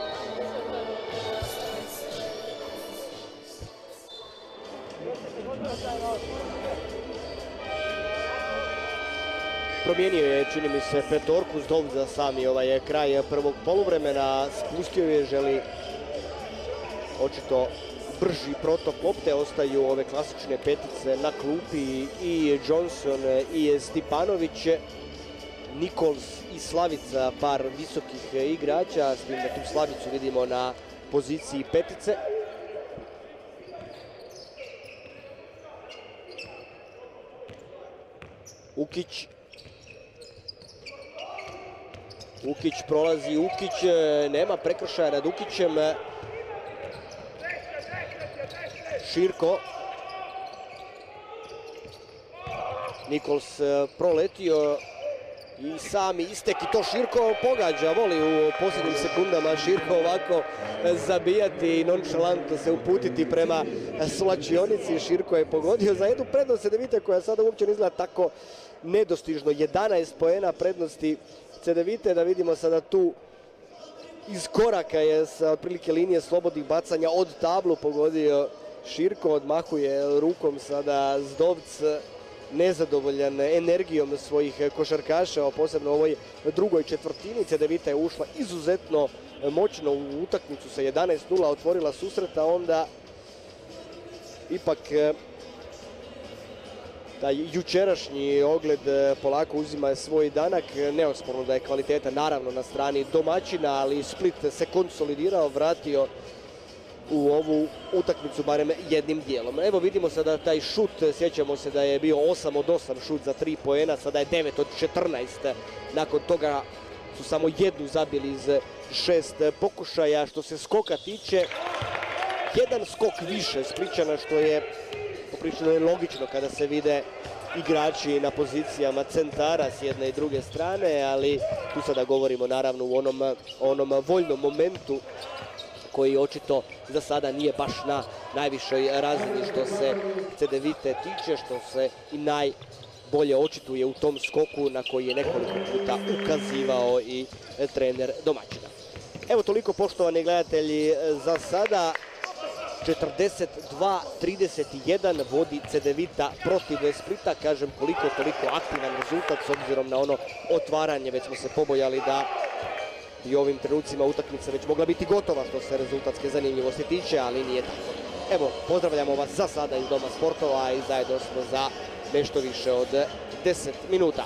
Promijenio je, čini mi se, petorku Zdov za sami ovaj kraj prvog poluvremena. Spustio je, želi očito brži protok lopte. Ostaju ove klasične petice na klupi i Johnson i Stipanović. Nikols i Slavica, par visokih igrača, s tim da tu Slavicu vidimo na poziciji petice. Ukić. Ukić prolazi, Ukić, nema prekršaja nad Ukićem. Širko. Nikols proletio i sami istek i to Širko pogađa, voli u posljednjim sekundama Širko ovako zabijati i nonšalantno se uputiti prema svlačionici. Širko je pogodio za jednu prednost Cedevite koja sada uopće ne izgleda tako nedostižno. jedanaest poena prednosti Cedevite, da vidimo sada tu iz koraka je sa otprilike linije slobodnih bacanja od tablu pogodio Širko, odmahuje rukom sada Zdovc, nezadovoljan energijom svojih košarkaša, a posebno u ovoj drugoj četvrtini. Cedevita je ušla izuzetno moćno u utakmicu sa jedanaest nula, otvorila susret, a onda ipak taj jučerašnji ogled polako uzima svoj danak. Neosporno da je kvaliteta naravno na strani domaćina, ali Split se konsolidirao, vratio u ovu utakmicu barem jednim dijelom. Evo vidimo sada taj šut, sjećamo se da je bio osam od osam šut za tri poena, sada je devet od četrnaest. Nakon toga su samo jednu zabili iz šest pokušaja. Što se skoka tiče, jedan skok više Splićana, što je poprilično logično kada se vide igrači na pozicijama centara s jedne i druge strane, ali tu sada govorimo naravno u onom, onom voljnom momentu koji očito za sada nije baš na najvišoj razini što se Cedevite tiče, što se i najbolje očituje u tom skoku na koji je nekoliko puta ukazivao i trener domaćina. Evo toliko, poštovani gledatelji, za sada. četrdeset dva trideset jedan vodi Cedevita protiv Splita. Kažem, koliko toliko aktivan rezultat s obzirom na ono otvaranje. Već smo se pobojali da i ovim trenucima utakmica već mogla biti gotova što se rezultatske zanimljivosti tiče, ali nije tako. Evo, pozdravljamo vas za sada iz Doma sportova i zajedno smo za nešto više od deset minuta.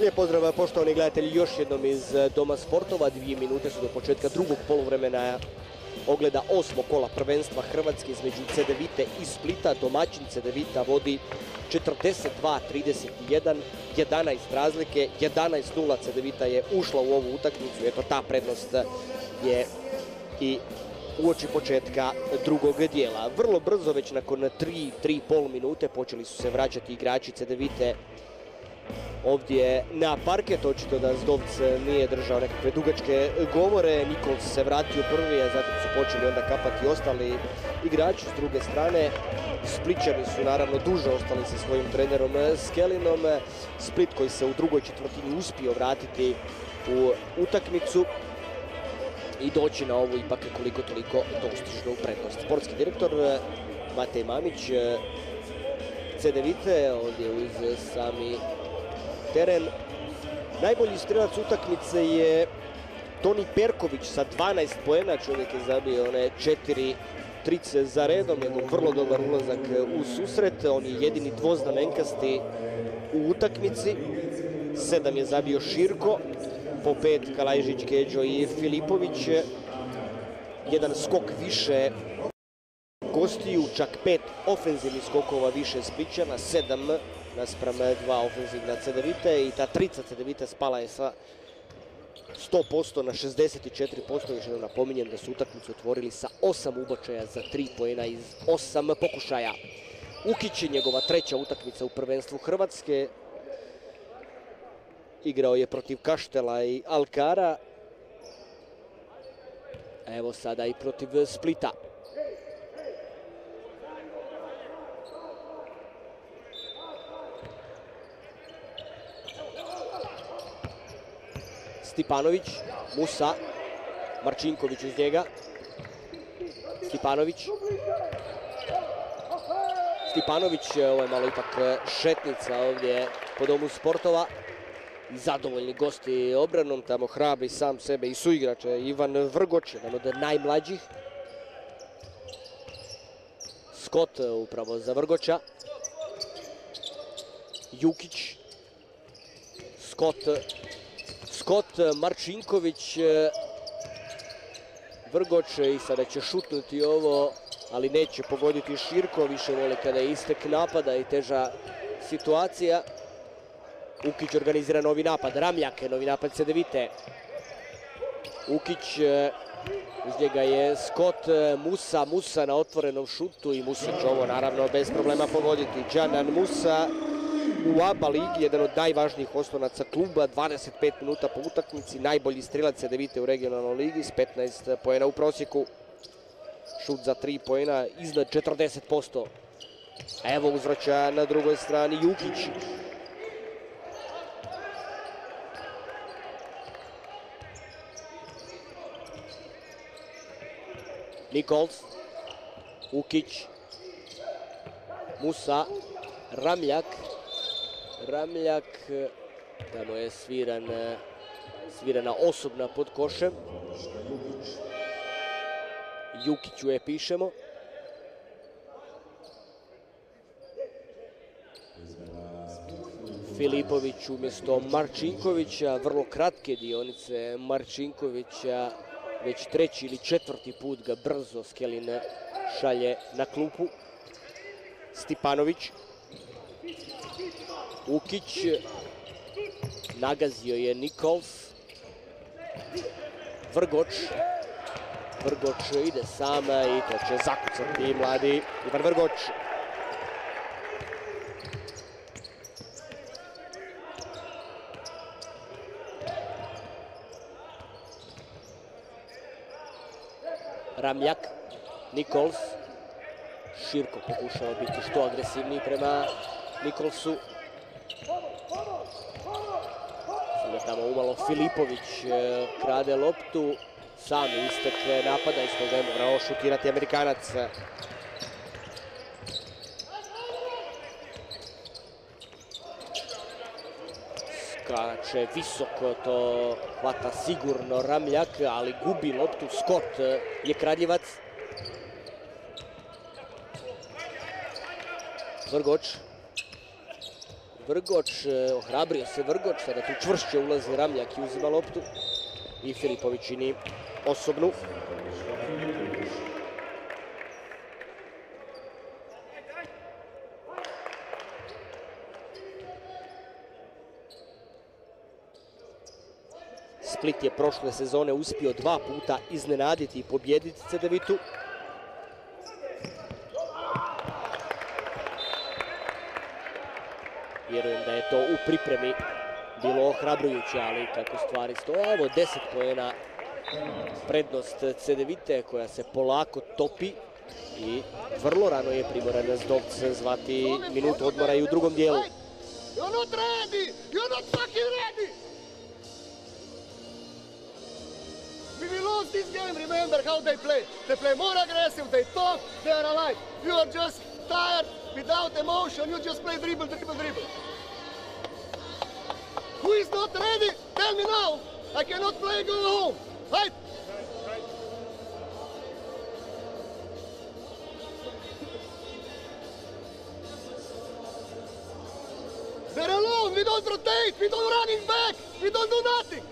Lijep pozdrav poštovani gledatelji još jednom iz Doma sportova. Dvije minute su do početka drugog poluvremena ogleda osmog kola prvenstva Hrvatske između Cedevite i Splita. Domaćin Cedevita vodi četrdeset dva trideset jedan, jedanaest razlike, jedanaest nula Cedevita je ušla u ovu utakmicu. Eto, ta prednost je i uoči početka drugog dijela. Vrlo brzo, već nakon tri, tri i pol minute počeli su se vraćati igrači Cedevite ovdje na parket. Očito da Zdovc nije držao nekakve dugačke govore. Nikols se vratio prvi, a zatim su počeli onda kapati ostali igrači. S druge strane, Spličani su naravno duže ostali sa svojim trenerom Skelinom. Split koji se u drugoj četvrtini uspio vratiti u utakmicu i doći na ovu ipak koliko toliko dostižnu prednost. Sportski direktor Matej Mamić Cedevite ovdje uz sami teren. Najbolji strelac utakmice je Toni Perković sa dvanaest poena. Čovjek je zabio one četiri trice za redom, jedan vrlo dobar ulazak u susret. On je jedini dvoznamenkasti u utakmici. Sedam je zabio Širko, po pet Kalajžić, Keđo i Filipović. Jedan skok više gostiju, čak pet ofenzivnih skokova više Spličana, sedam naspram dva ofenzivna Cedevite i ta trica Cedevite spala je sa sto posto na šezdeset četiri posto. Još jednom napominjem da su utakmicu otvorili sa osam ubačaja za tri poena iz osam pokušaja. Ukić je njegova treća utakmica u prvenstvu Hrvatske. Igrao je protiv Kaštela i Alkara. Evo sada i protiv Splita. Stipanović, Musa, Marčinković uz njega. Stipanović. Stipanović, ovo je malo ipak šetnica ovdje po Domu sportova. I zadovoljni gosti obranom, tamo hrabri sam sebe i suigrače. Ivan Vrgoč, jedan od najmlađih. Scott upravo za Vrgoča. Jukić. Scott. Scott, Marčinković, Vrgoč i sada će šutnuti ovo, ali neće pogoditi Širko. Više voli kada je istek napada i teža situacija. Ukić organizira novi napad, Ramljak, novi napad Cedevite. Ukić, uz njega je Scott, Musa, Musa na otvorenom šutu i Musa će ovo naravno bez problema pogoditi. Džanan Musa u A B A ligi, jedan od najvažnijih oslonaca kluba, dvadeset pet minuta po utakmici, najbolji strelac Cedevite u regionalnoj ligi s petnaest poena u prosjeku. Šut za tri poena iznad četrdeset posto. Evo uzvraća na drugoj strani Jukić. Nikols, Ukić, Musa, Ramljak. Ramljak, tamo je sviran, svirana osobna pod košem. Jukiću je pišemo. Filipović umjesto Marčinkovića, vrlo kratke dionice Marčinkovića. Već treći ili četvrti put ga brzo Skelin šalje na klupu. Stipanović. Ukić. Nagazio je Nikols. Vrgoč. Vrgoč ide sam i to će zakucati mladi Ivan Vrgoč. Ramljak, Nikols. Širko pokušao biti što agresivniji prema Nikolsu. Sada tamo umalo Filipović krade loptu. Sam istek napada i stoga je morao šutirati Amerikanac. Skače visoko, to hvata sigurno Ramljak, ali gubi loptu. Scott je kradljivac. Vrgoč. Vrgoč, ohrabrio se Vrgoč, sada tu čvršće ulazi Ramljak i uzima loptu. I Filipović čini osobnu. Split je prošle sezone uspio dva puta iznenaditi i pobjediti Cedevitu. Vjerujem da je to u pripremi bilo ohrabrujuće, ali kako stvari stoje, evo deset poena prednost Cedevite koja se polako topi i vrlo rano je primoran Zdovc zvati minutu odmora i u drugom dijelu. You're not ready! You're not fucking ready! We will lose this game, remember how they play. They play more aggressive, they talk, they are alive. You are just tired, without emotion, you just play dribble, dribble, dribble. Who is not ready? Tell me now! I cannot play, go home! Right? They're alone, we don't rotate, we don't running back, we don't do nothing!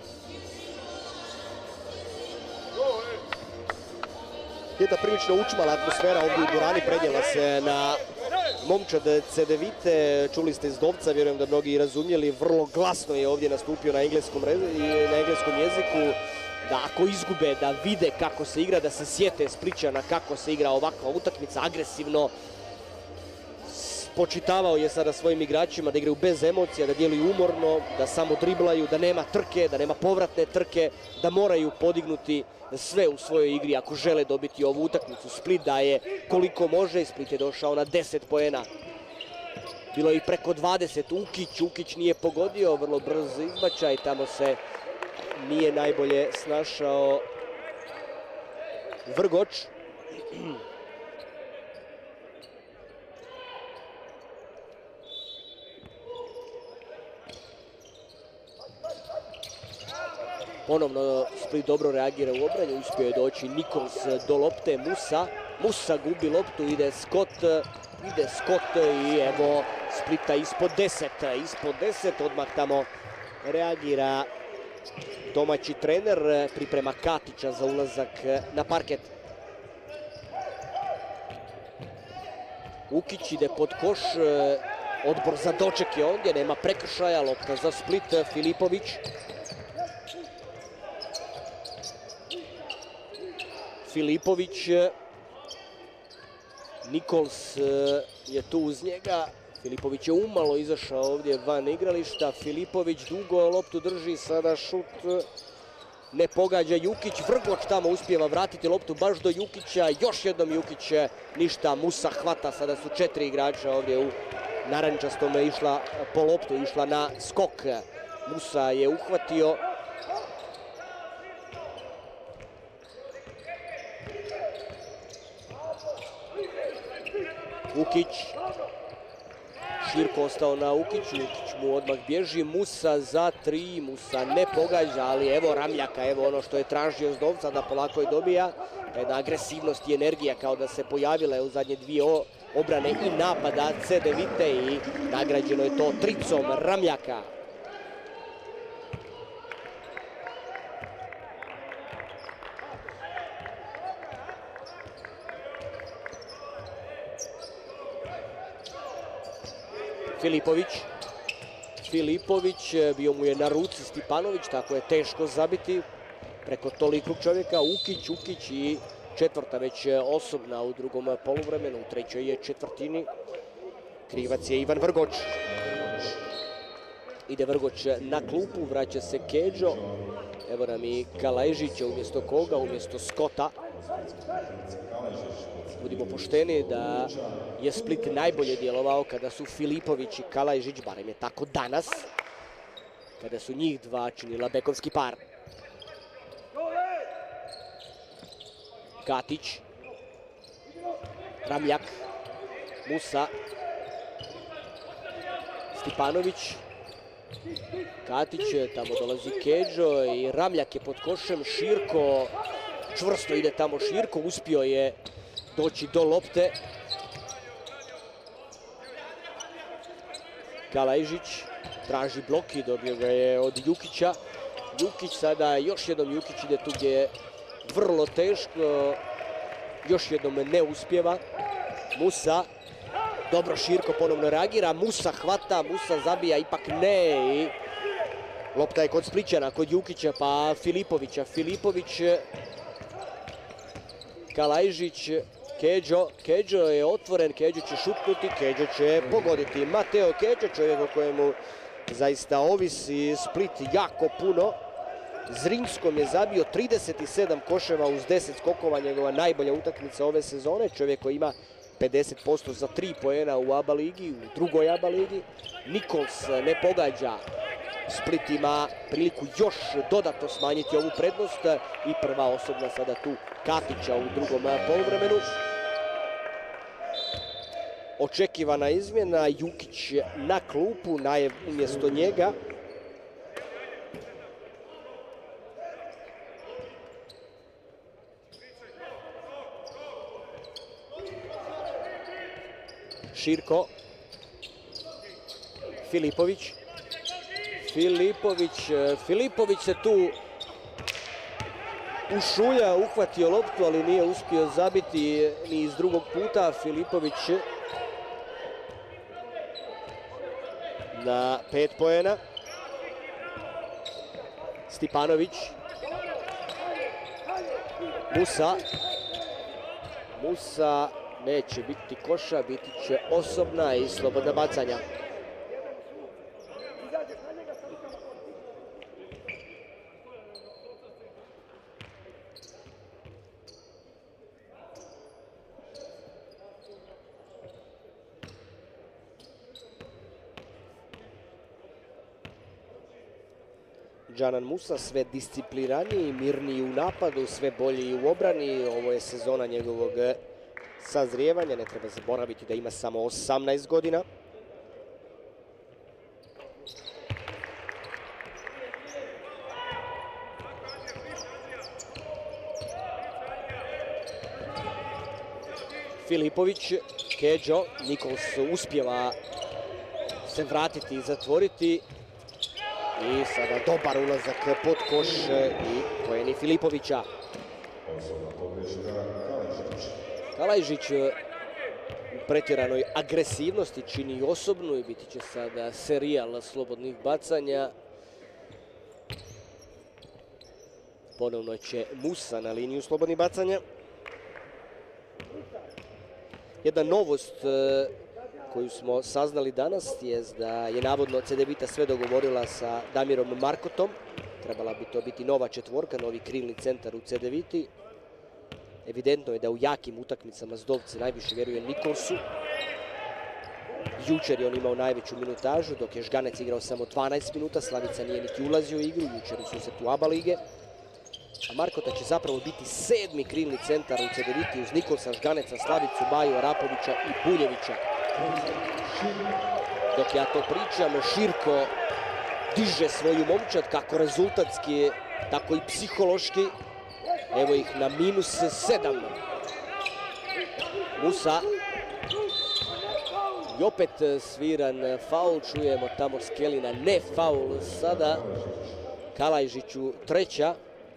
Jedna prilično učmala atmosfera ovdje u dvorani, predjela se na momčad Cedevite. Čuli ste Zdovca, vjerujem da mnogi razumjeli, vrlo glasno je ovdje nastupio na engleskom, na engleskom jeziku. Da ako izgube, da vide kako se igra, da se sjete Splićana kako se igra ovakva utakmica, agresivno. Počitavao je sada svojim igračima da igraju bez emocija, da djeluju umorno, da samo driblaju, da nema trke, da nema povratne trke, da moraju podignuti sve u svojoj igri ako žele dobiti ovu utakmicu. Split daje koliko može i Split je došao na deset poena. Bilo je i preko dvadeset. Ukić, Ukić nije pogodio, vrlo brz izbačaj, tamo se nije najbolje snašao Vrgoč. Ponovno Split dobro reagira u obranju, uspio je doći Nikols do lopte, Musa. Musa gubi loptu, ide Scott, ide Scott i evo Splita ispod deset. Ispod deset, odmah tamo reagira domaći trener, priprema Katića za ulazak na parket. Ukić ide pod koš, odbor za doček je ovdje, nema prekršaja, lopta za Split, Filipović. Filipović, Nikols je tu uz njega, Filipović je umalo izašao ovdje van igrališta, Filipović dugo loptu drži, sada šut ne pogađa Jukić, Vrgoč tamo uspijeva vratiti loptu baš do Jukića, još jednom Jukić, ništa, Musa hvata, sada su četiri igrača ovdje u narančastom išla po loptu, išla na skok, Musa je uhvatio. Ukić, Širko ostao na Ukiću, Ukić mu odmah bježi, Musa za tri, Musa ne pogađa, ali evo Ramljaka, evo ono što je tražio Zdovca da polako je dobija. Jedna agresivnost i energija kao da se pojavila u zadnje dvije obrane i napada Cedevite i nagrađeno je to tricom Ramljaka. Filipović, Filipović, bio mu je na ruci Stipanović, tako je teško zabiti preko tolikog čovjeka. Ukić, Ukić i četvrta već osobna u drugom poluvremenu, u trećoj je četvrtini. Krivac je Ivan Vrgoč. Ide Vrgoč na klupu, vraća se Kedžo. Evo nam i Kalajžića, umjesto koga, umjesto Skota. Budimo pošteni da je Split najbolje djelovao kada su Filipović i Kalajžić, barem je tako danas, kada su njih dva činila bekovski par. Katić, Ramljak, Musa, Stipanović, Katić, tamo dolazi Kedžo i Ramljak je pod košem, Širko, čvrsto ide tamo Širko, uspio je doći do lopte. Kalajžić traži blok i dobio ga je od Jukića. Jukić sada, još jednom Jukić ide tu gdje je vrlo teško. Još jednom ne uspjeva. Musa, dobro Širko ponovno reagira. Musa hvata, Musa zabija, ipak ne. I lopta je kod Splićana, kod Jukića pa Filipovića. Filipović, Kalajžić, Keđo. Keđo je otvoren, Keđo će šutnuti, Keđo će pogoditi. Mateo Keđo, čovjek o kojemu zaista ovisi Split jako puno. Zrinskom je zabio trideset sedam koševa uz deset skokova, njegova najbolja utakmica ove sezone. Čovjek koji ima pedeset posto za tri poena u A B A ligi, u drugoj A B A ligi. Nikols ne pogađa. Split ima priliku još dodatno smanjiti ovu prednost i prva osobna sada tu Katića u drugom poluvremenu. Očekivana izmjena, Jukić na klupu, Najev umjesto njega. Širko, Filipović, Filipović, Filipović se tu ušulja, uhvatio loptu, ali nije uspio zabiti ni iz drugog puta. Filipović na pet poena. Stipanović, Musa, Musa, neće biti koša, biti će osobna i slobodna bacanja. Džanan Musa sve discipliraniji, mirniji u napadu, sve bolji u obrani. Ovo je sezona njegovog sazrijevanja, ne treba zaboraviti da ima samo osamnaest godina. Filipović, Keđo, Nikols uspijeva se vratiti i zatvoriti. I sada dobar ulazak pod koš i poeni Filipovića. Kalajžić u pretjeranoj agresivnosti čini osobnu i biti će sada serijal slobodnih bacanja. Ponovno će Musa na liniju slobodnih bacanja. Jedna novost koju smo saznali danas je da je navodno Cedevita sve dogovorila sa Damirom Markotom. Trebala bi to biti nova četvorka, novi krilni centar u Cedeviti. Evidentno je da u jakim utakmicama Zdovci najviše vjeruje Nikolsu. Jučer je on imao najveću minutažu, dok je Žganec igrao samo dvanaest minuta. Slavica nije niti ulazio u igru, jučer u susretu A B A lige. A Markota će zapravo biti sedmi krilni centar u Cedeviti uz Nikolsa, Žganeca, Slavicu, Baju, Arapovića i Buljevića. Dok ja to pričam, Širko diže svoju momčad kako rezultatski, tako i psihološki. Evo ih na minus sedam. Musa. I opet sviran faul, čujemo tamo Skelina, ne faul sada. Kalajžiću treća.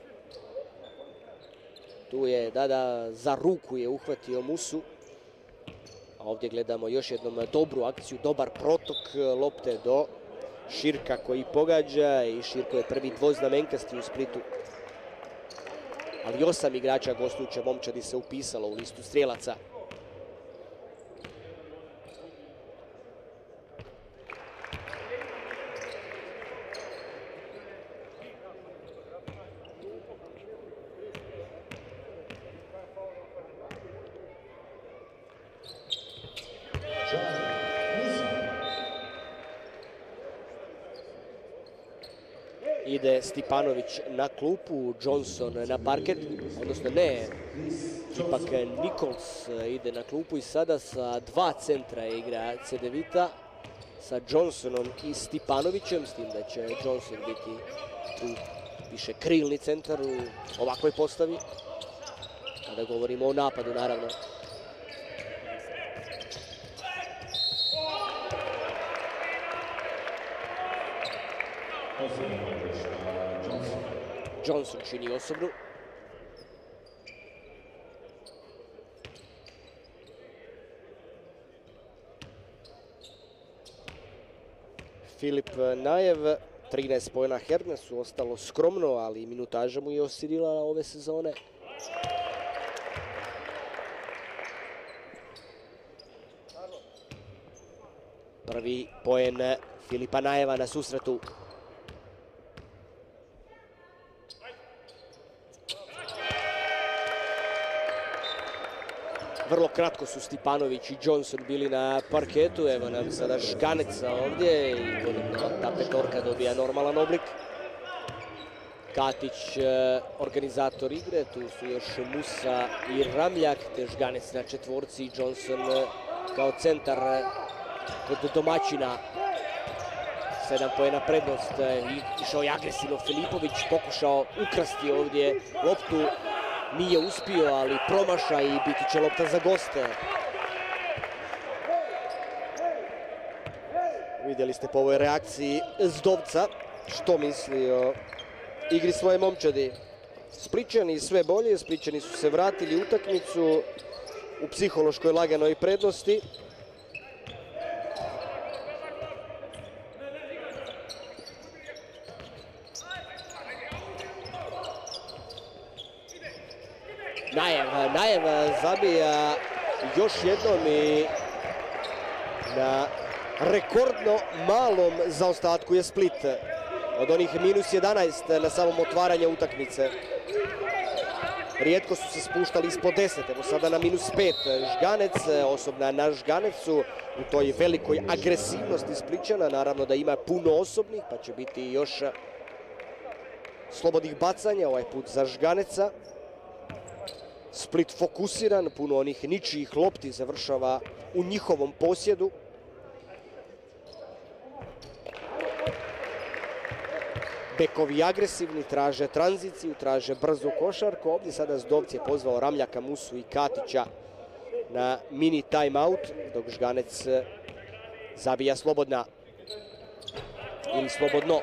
Tu je, da, da, za ruku je uhvatio Musu. A ovdje gledamo još jednom dobru akciju, dobar protok lopte do Širka koji pogađa i Širko je prvi dvoznamenkasti u Splitu. Ali osam igrača gostujuće momčadi se upisalo u listu strijelaca. Ide Stipanović na klupu, Johnson na parket, odnosno ne, ipak Nikols ide na klupu i sada sa dva centra igra Cedevita, sa Johnsonom i Stipanovićem, s tim da će Johnson biti tu više krilni centar u ovakvoj postavi, kada govorimo o napadu naravno. Osobna pogreška Johnson. Johnson čini osobnu. Filip Najev, trinaest poena Hernesu, ostalo skromno, ali minutaža mu je oscilirala ove sezone. Prvi poen Filipa Najeva na susretu. Vrlo kratko su Stipanović i Johnson bili na parketu. Evo nam sada Žganeca ovdje i ta petorka dobija normalan oblik. Katić, organizator igre, tu su još Musa i Ramljak, te Žganec na četvorci i Johnson kao centar kod domaćina. Sedam poena prednost, išao je agresivno Filipović, pokušao ukrasti ovdje loptu. Nije uspio, ali promaša i biti će lopta za goste. Vidjeli ste po ovoj reakciji Zdovca što misli o igri svoje momčadi. Splićani sve bolje, Splićani su se vratili u utakmicu u psihološkoj laganoj prednosti. Najev, Najev zabija još jednom i na rekordno malom zaostatku je Split. Od onih minus jedanaest na samom otvaranju utakmice. Rijetko su se spuštali ispod deset, evo sada na minus pet. Žganec, osobna na Žganecu u toj velikoj agresivnosti Splićana. Naravno da ima puno osobnih, pa će biti još slobodnih bacanja, ovaj put za Žganeca. Split fokusiran, puno onih ničijih lopti završava u njihovom posjedu. Bekovi agresivni, traže tranziciju, traže brzu košarku. Ovdje sada Zdovc je pozvao Ramljaka, Musu i Katića na mini timeout, dok Žganec zabija slobodna. Ili slobodno.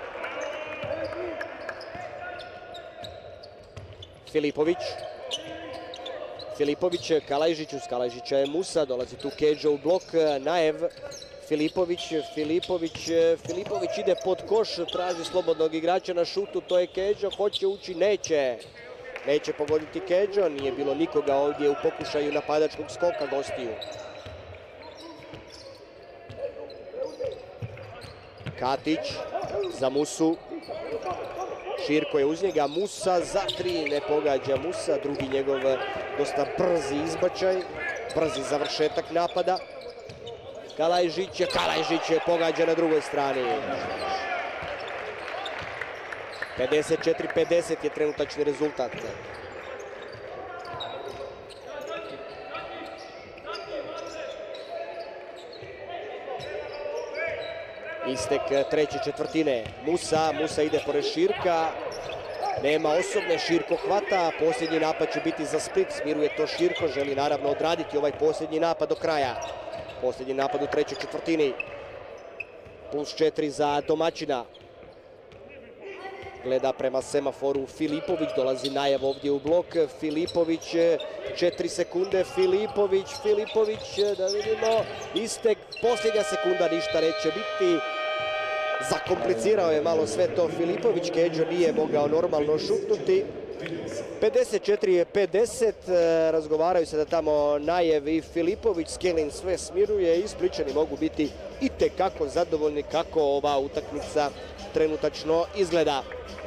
Filipović. Filipović, Kalajžić, uz Kalajžića je Musa, dolazi tu Kedžo u blok, Najev, Filipović, Filipović, Filipović ide pod koš, traži slobodnog igrača na šutu, to je Kedžo, hoće ući, neće. Neće pogoditi Kedžo, nije bilo nikoga ovdje u pokušaju napadačkog skoka gostiju. Katić za Musu. Širko je uz njega, Musa za tri, ne pogađa Musa, drugi njegov dosta brzi izbačaj, brzi završetak napada. Kalajžić je, Kalajžić je pogađa na drugoj strani. pedeset četiri pedeset je trenutačni rezultat. Istek treće četvrtine. Musa, Musa ide pored Širka. Nema osobne, Širko hvata. Posljednji napad će biti za Split. Smiruje to Širko, želi naravno odraditi ovaj posljednji napad do kraja. Posljednji napad u trećoj četvrtini. Plus četiri za domaćina. Gleda prema semaforu Filipović, dolazi Najev ovdje u blok. Filipović, četiri sekunde, Filipović, Filipović, da vidimo, istek, posljednja sekunda, ništa neće biti. Zakomplicirao je malo sve to Filipović, Kedžo nije mogao normalno šutnuti. pedeset četiri pedeset, razgovaraju se da tamo Najev i Filipović, Skelin sve smiruje i Splićani mogu biti itekako zadovoljni kako ova utakmica trenutačno izgleda.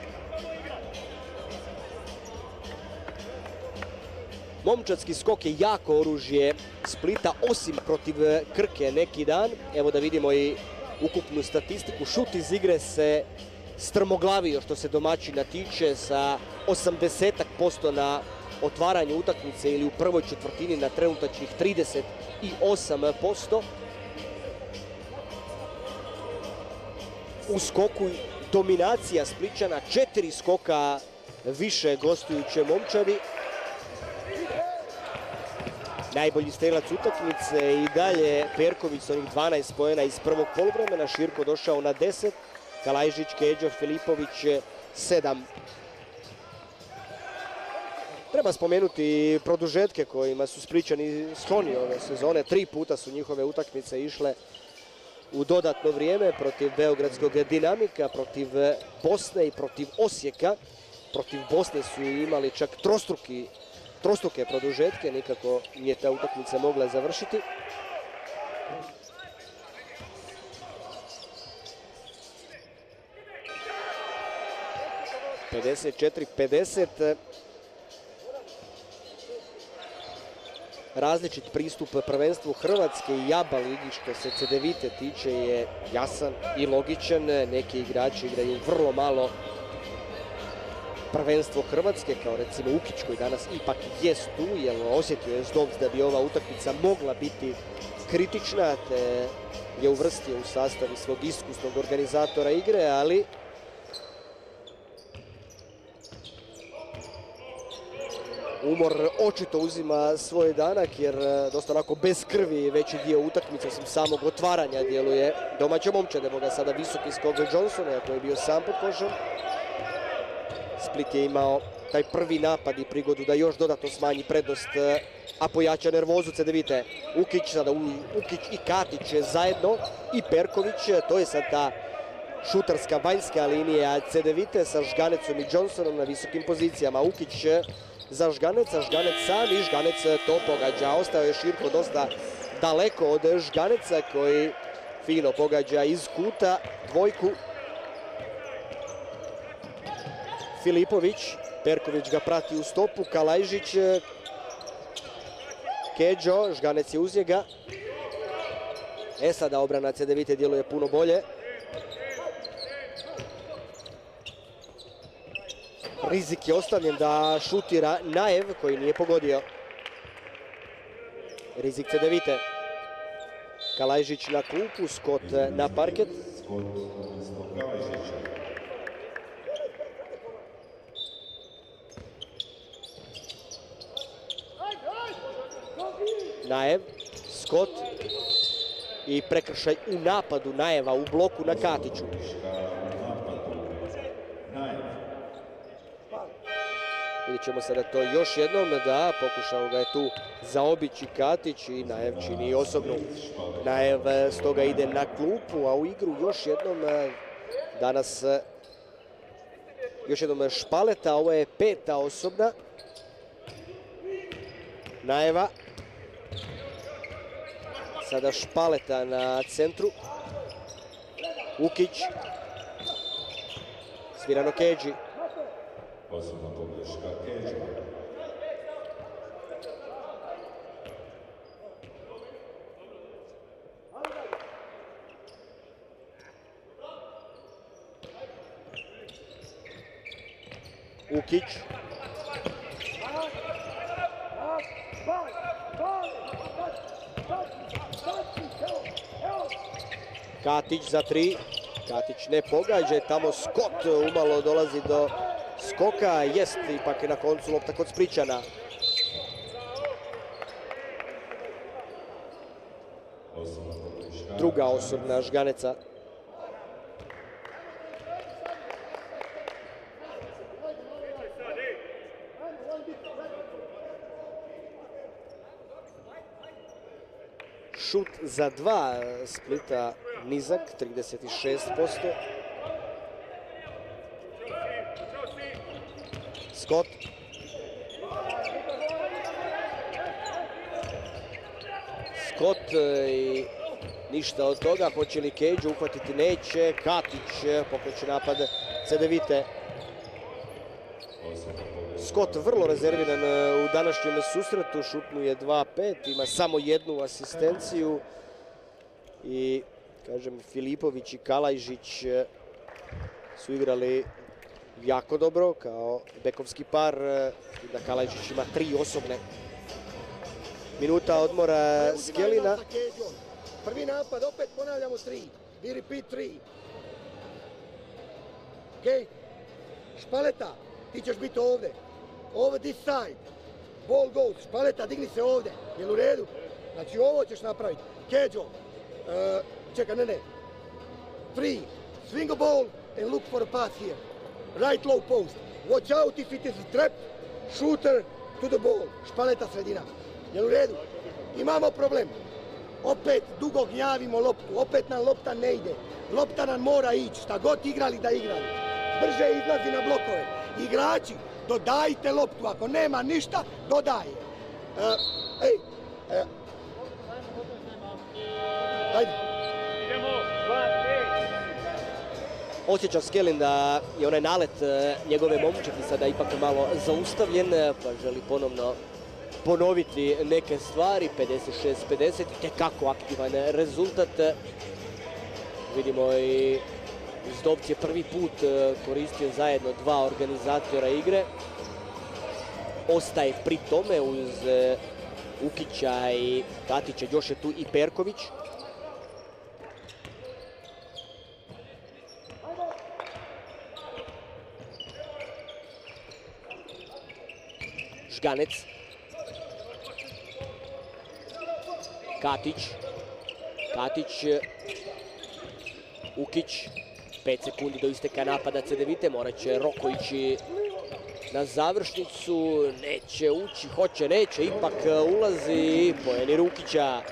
Momčadski skok je jako oružje Splita, osim protiv Krke neki dan. Evo da vidimo i ukupnu statistiku. Šut iz igre se strmoglavio što se domaćina tiče sa osamdeset posto na otvaranju utakmice ili u prvoj četvrtini na trenutačnih trideset osam posto. U skoku dominacija Splićana, četiri skoka više gostujuće momčadi. Najbolji strelac utakmice i dalje Perković s onih dvanaest poena iz prvog poluvremena. Širko došao na deset. Kalajžić, Keđo, Filipović, sedam. Treba spomenuti produžetke kojima su spričani skloni ove sezone. Tri puta su njihove utakmice išle u dodatno vrijeme protiv beogradskog Dinamika, protiv Bosne i protiv Osijeka. Protiv Bosne su imali čak trostruki, trostruke produžetke, nikako nije ta utakmica mogla završiti. pedeset četiri pedeset. Različit pristup prvenstvu Hrvatske i ABA ligi što se Cedevite tiče je jasan i logičan. Neki igrači igraju vrlo malo prvenstvo Hrvatske, kao recimo Ukić koji danas ipak jest tu, jer osjetio je Zdovc da bi ova utakmica mogla biti kritična, te je uvrstio u sastav svog iskusnog organizatora igre, ali umor očito uzima svoj danak, jer dosta onako bez krvi veći dio utakmice osim samog otvaranja djeluje domaća momčad. Evo ga sada visoki skok Johnsona koji je bio sam pod košom. Split je imao taj prvi napad i prigodu da još dodatno smanji prednost, a pojača nervozu Cedevite. Ukić, sada Ukić i Katić zajedno i Perković, to je sad ta šutarska vanjska linija Cedevite sa Žganecom i Johnsonom na visokim pozicijama. Ukić za Žganeca, Žganec sam i Žganec to pogađa. Ostao je Širko dosta daleko od Žganeca koji fino pogađa iz kuta dvojku. Filipović, Perković ga prati u stopu, Kalajžić, Keđo, Žganec je uz njega. E sada obrana Cedevite djeluje puno bolje. Rizik je ostavljen da šutira Najev koji nije pogodio. Rizik Cedevite. Kalajžić na klupu, Skot na parket. Najev, Skot i prekršaj u napadu Najeva u bloku na Katiću. Vidjet ćemo sada to još jednom, da pokušao ga je tu zaobići Katić i Najev čini osobnu. Najev stoga ide na klupu, a u igru još jednom danas još jednom Špaleta, ovo je peta osobna Najeva. Sada Špaleta na centru. Ukić. Svirano Keđi. Osobna pogreška Keđa. Ukić. Katić za tri. Katić ne pogađa, tamo Skot umalo dolazi do skoka. Jest ipak na koncu lopta kod Splićana. Druga osobna Žganeca. Šut za dva Splita nizak, trideset šest posto. Skot. Skot i ništa od toga. Hoće li Keđu uhvatiti? Neće. Katić pokreće napad Cedevite. Skot vrlo rezerviran u današnjem susretu, šutnu je dva pet, ima samo jednu asistenciju i, kažem, Filipović i Kalajžić su igrali jako dobro kao bekovski par, da Kalajžić ima tri osobne. Minuta odmora Skelina. Prvi napad, opet ponavljamo tri. We repeat tri. Okej, Špaleta, ti ćeš biti ovdje. Over this side. Ball goes. Špaleta, digni se ovdje. Jel u redu? Znači ovo ćeš napraviti. Keđo. Uh, čekaj, ne, ne. Tri. Swing a ball and look for a pass here. Right low post. Watch out if it is a trap. Shooter to the ball. Špaleta sredina. Jel u redu? Imamo problem. Opet dugo gnjavimo loptu. Opet nam lopta ne ide. Lopta nam mora ići. Šta god igrali da igrali. Brže izlazi na blokove. Igrači, dodajte loptu. Ako nema ništa, dodaje. Uh, ej, uh, ajde. Idemo, dva, tri. Osjeća Skelin da je onaj nalet njegove momčadi sada ipak malo zaustavljen, pa želi ponovno ponoviti neke stvari. pedeset šest pedeset, tekako aktivan rezultat. Vidimo i Zdovc je prvi put koristio zajedno dva organizatora igre. Ostaje pri tome uz Ukića i Katića, još je tu i Perković. Žganec. Katić. Katić. Ukić. pet sekundi do isteka napada Cedevite. Morat će Roko ići na završnicu. Neće ući, hoće, neće. Ipak ulazi poenir Ukića.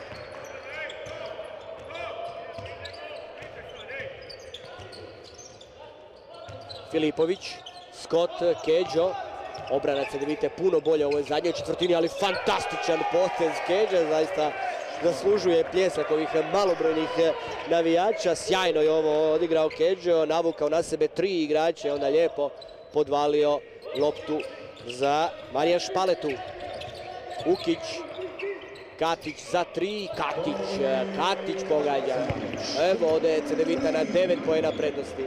Filipović. Scott, Keđo. Obrana Cedevite puno bolje u ovoj zadnjoj četvrtini, ali fantastičan potez Keđa. Zaista zaslužuje pljesak ovih malobrojnih navijača. Sjajno je ovo odigrao Keđo, navukao na sebe tri igrače, onda lijepo podvalio loptu za Marija Špaletu. Ukić, Katić za tri, Katić, Katić pogađa. Evo ovdje je Cedevita na devet poena prednosti.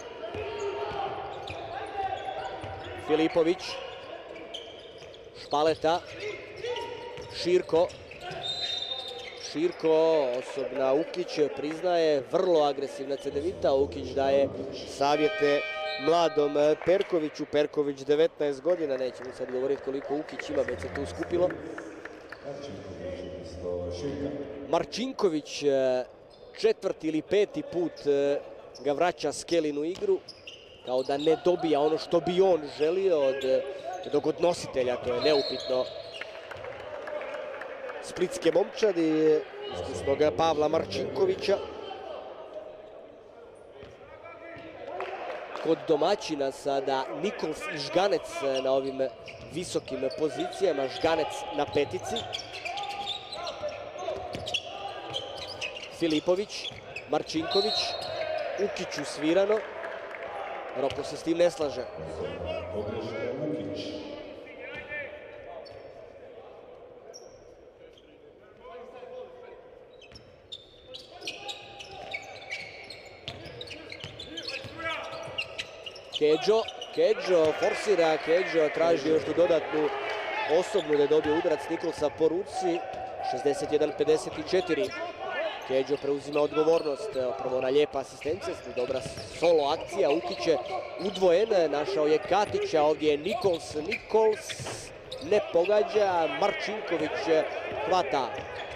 Filipović, Špaleta, Širko. Širko, osobna Ukić, priznaje, vrlo agresivna Cedevita. Ukić daje savjete mladom Perkoviću. Perković devetnaest godina, nećemo sad govoriti koliko Ukić ima, već se tu skupilo. Marčinković, četvrti ili peti put ga vraća Skelin u igru. Kao da ne dobija ono što bi on želio od jednog od nositelja, to je neupitno. Splitske momčadi, iskusnog Pavla Marčinkovića. Kod domaćina sada Nikols i Žganec na ovim visokim pozicijama. Žganec na petici. Filipović, Marčinković, Ukiću svirano. Roko se s tim ne slaže. Keđo, Keđo forsira, Keđo traži još tu dodatnu osobnu da je dobio udarac Nikolsa po ruci. šezdeset jedan pedeset četiri. Keđo preuzima odgovornost, prvo ona lijepa asistencija, dobra solo akcija, Ukić je udvojen, našao je Katića, ovdje je Nikols, Nikols ne pogađa, Marčinković hvata.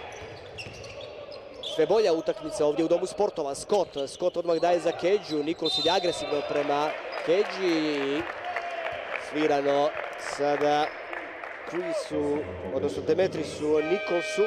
Sve bolja utakmica ovdje u Domu sportova, Scott, Scott odmah daje za Keđu, Nikols ide agresivno prema Keđi, svirano sada Krisu, odnosno Demetrisu Nikolsu.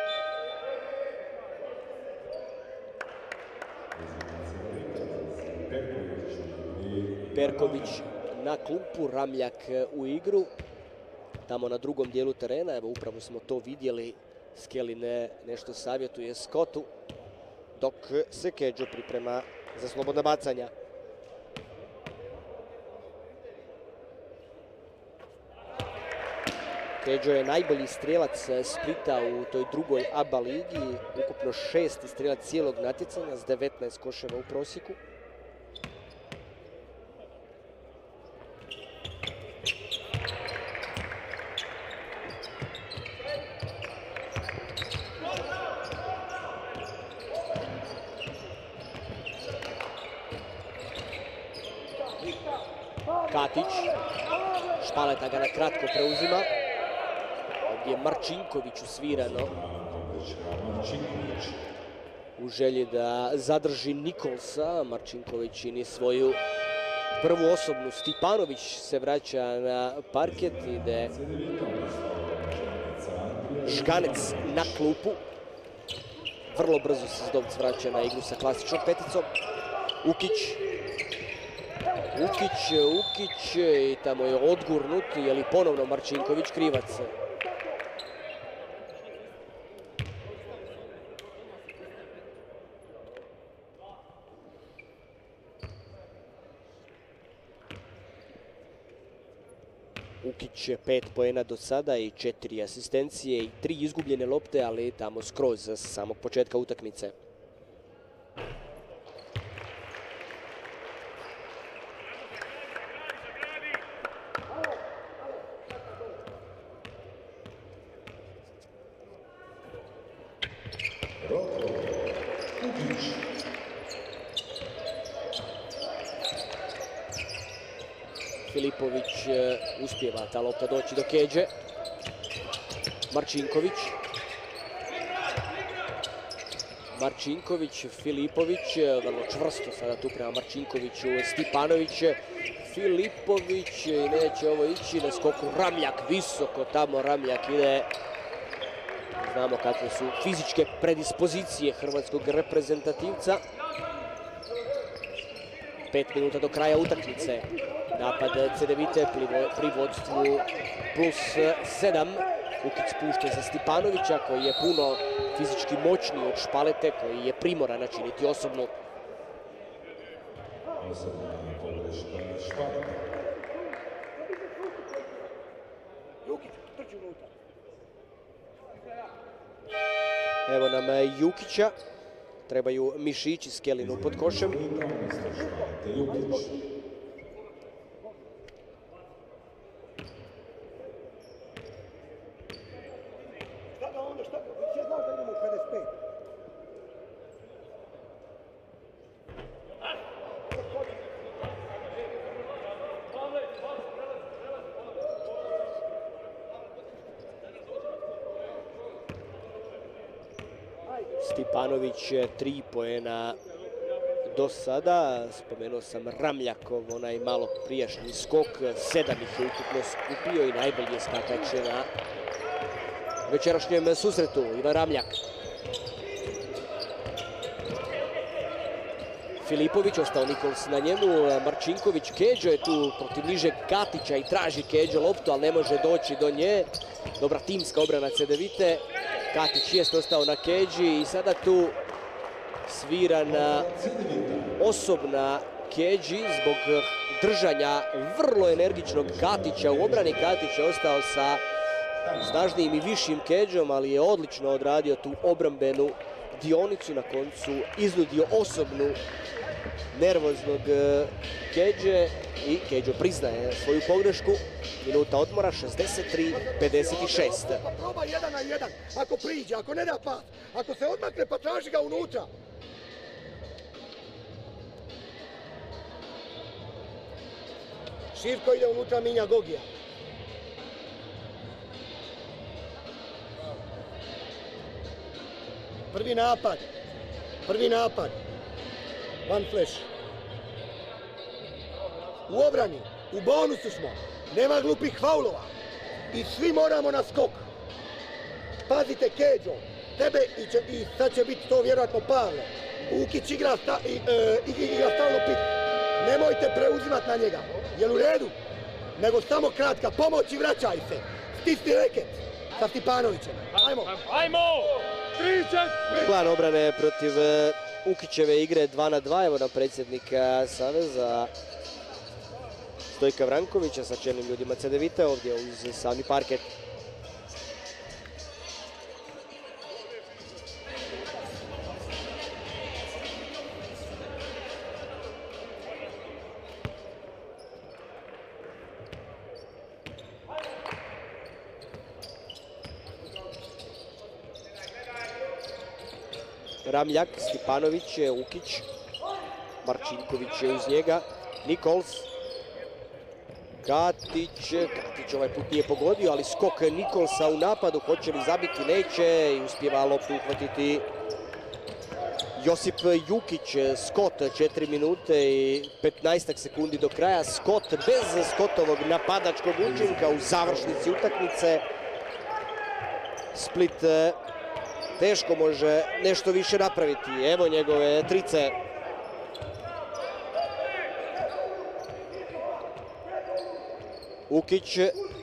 Perković na klupu, Ramljak u igru, tamo na drugom dijelu terena, evo upravo smo to vidjeli, Skelin nešto savjetuje Scottu, dok se Keđo priprema za slobodna bacanja. Keđo je najbolji strijelac Splita u toj drugoj A B A ligi, ukupno šesti strijelac cijelog natjecanja s devetnaest koševa u prosjeku. Katić, Špaleta ga na kratko preuzima. Ovdje je Marčinković usvirano. u želji da zadrži Nikolsa. Marčinković čini svoju prvu osobnu. Stipanović se vraća na parket, ide Žganec na klupu. Vrlo brzo se Zdovc vraća na igru sa klasičnom peticom. Ukić. Ukić, Ukić i tamo je odgurnut, je li ponovno Marčinković krivac. Ukić pet poena do sada i četiri asistencije i tri izgubljene lopte, ali tamo skroz sa samog početka utakmice. Filipović uspijeva ta lopta doći do keđe. Marčinković. Marčinković, Filipović, vrlo čvrsto sada tu prema Marčinkoviću. Stipanović, Filipović i neće ovo ići na skoku. Ramljak, visoko tamo Ramljak ide. Znamo kakve su fizičke predispozicije hrvatskog reprezentativca. Pet minuta do kraja utakmice. Napad Cedevite pri vodstvu plus sedam. Ukić spušta za Stipanovića koji je puno fizički moćniji od Špalete, koji je primoran načiniti osobnu. Evo nam Jukića. Trebaju mišići s Kelinu pod košem. Stipanović tri poena do sada. Spomenuo sam Ramljakov, onaj malo prijašnji skok. Sedam ih je ukupno skupio i najbolji je skakač na večerašnjem susretu. Ivan Ramljak. Filipović, ostao Nikols na njemu. Marčinković, Keđo je tu protiv nižeg Katića i traži Keđo loptu, ali ne može doći do nje. Dobra timska obrana Cedevite. Katić jest ostao na keđi i sada tu svira na osobna keđi zbog držanja vrlo energičnog Katića u obrani. Katić je ostao sa snažnijim i višim keđom, ali je odlično odradio tu obrambenu dionicu. Na koncu iznudio osobnu nervoznog Keđe i Keđo priznaje svoju pogrešku. Minuta odmora, šezdeset tri pedeset šest. Pa proba jedan na jedan, ako priđe, ako ne da pas, ako se odmakne pa traži ga unutra. Šivko ide unutra, minja Gogija. Prvi napad, prvi napad. One flash. U obrani, u bonusu smo. Nema glupih faulova. I svi moramo na skok. Pazite Keđo, tebe i, će, i sad će biti to vjerojatno Pavle. Ukić igra, sta, i, e, igra stalno pit. Nemojte preuzimat na njega. Jel u redu? Nego samo kratka pomoć i vraćaj se. Stisni reket sa Stipanovićem. Ajmo. Ajmo! Plan obrane protiv Ukićeve igre dva na dva. Evo nam predsjednika Saveza Stojka Vrankovića sa čelnim ljudima Cedevite ovdje uz sami parket. Ramljak, Stipanović, Ukić, Marčinković je uz njega, Nikols, Katić, Katić ovaj put nije pogodio, ali skok Nikolsa u napadu, hoće li zabiti, neće i uspijeva loptu uhvatiti Josip Jukić, skot, četiri minute i petnaest sekundi do kraja. Skot bez Skotovog napadačkog učinka u završnici utakmice. Split teško može nešto više napraviti. Evo njegove trice. Ukić.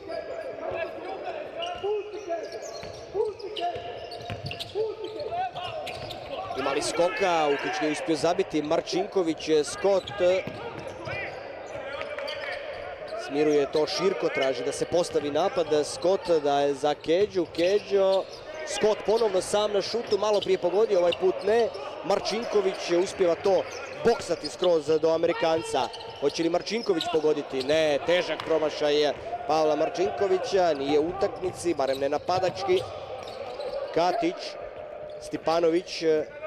Imali skoka, Ukić nije uspio zabiti. Marčinković, skot. Smiruje to Širko, traži da se postavi napad. Skot daje za Keđu, Keđo. Skot ponovno sam na šutu, malo prije pogodio, ovaj put ne. Marčinković uspjeva to boksati skroz do Amerikanca. Hoće li Marčinković pogoditi? Ne, težak promašaj Pavla Marčinkovića, nije u utakmici, barem ne napadački. Katić, Stipanović.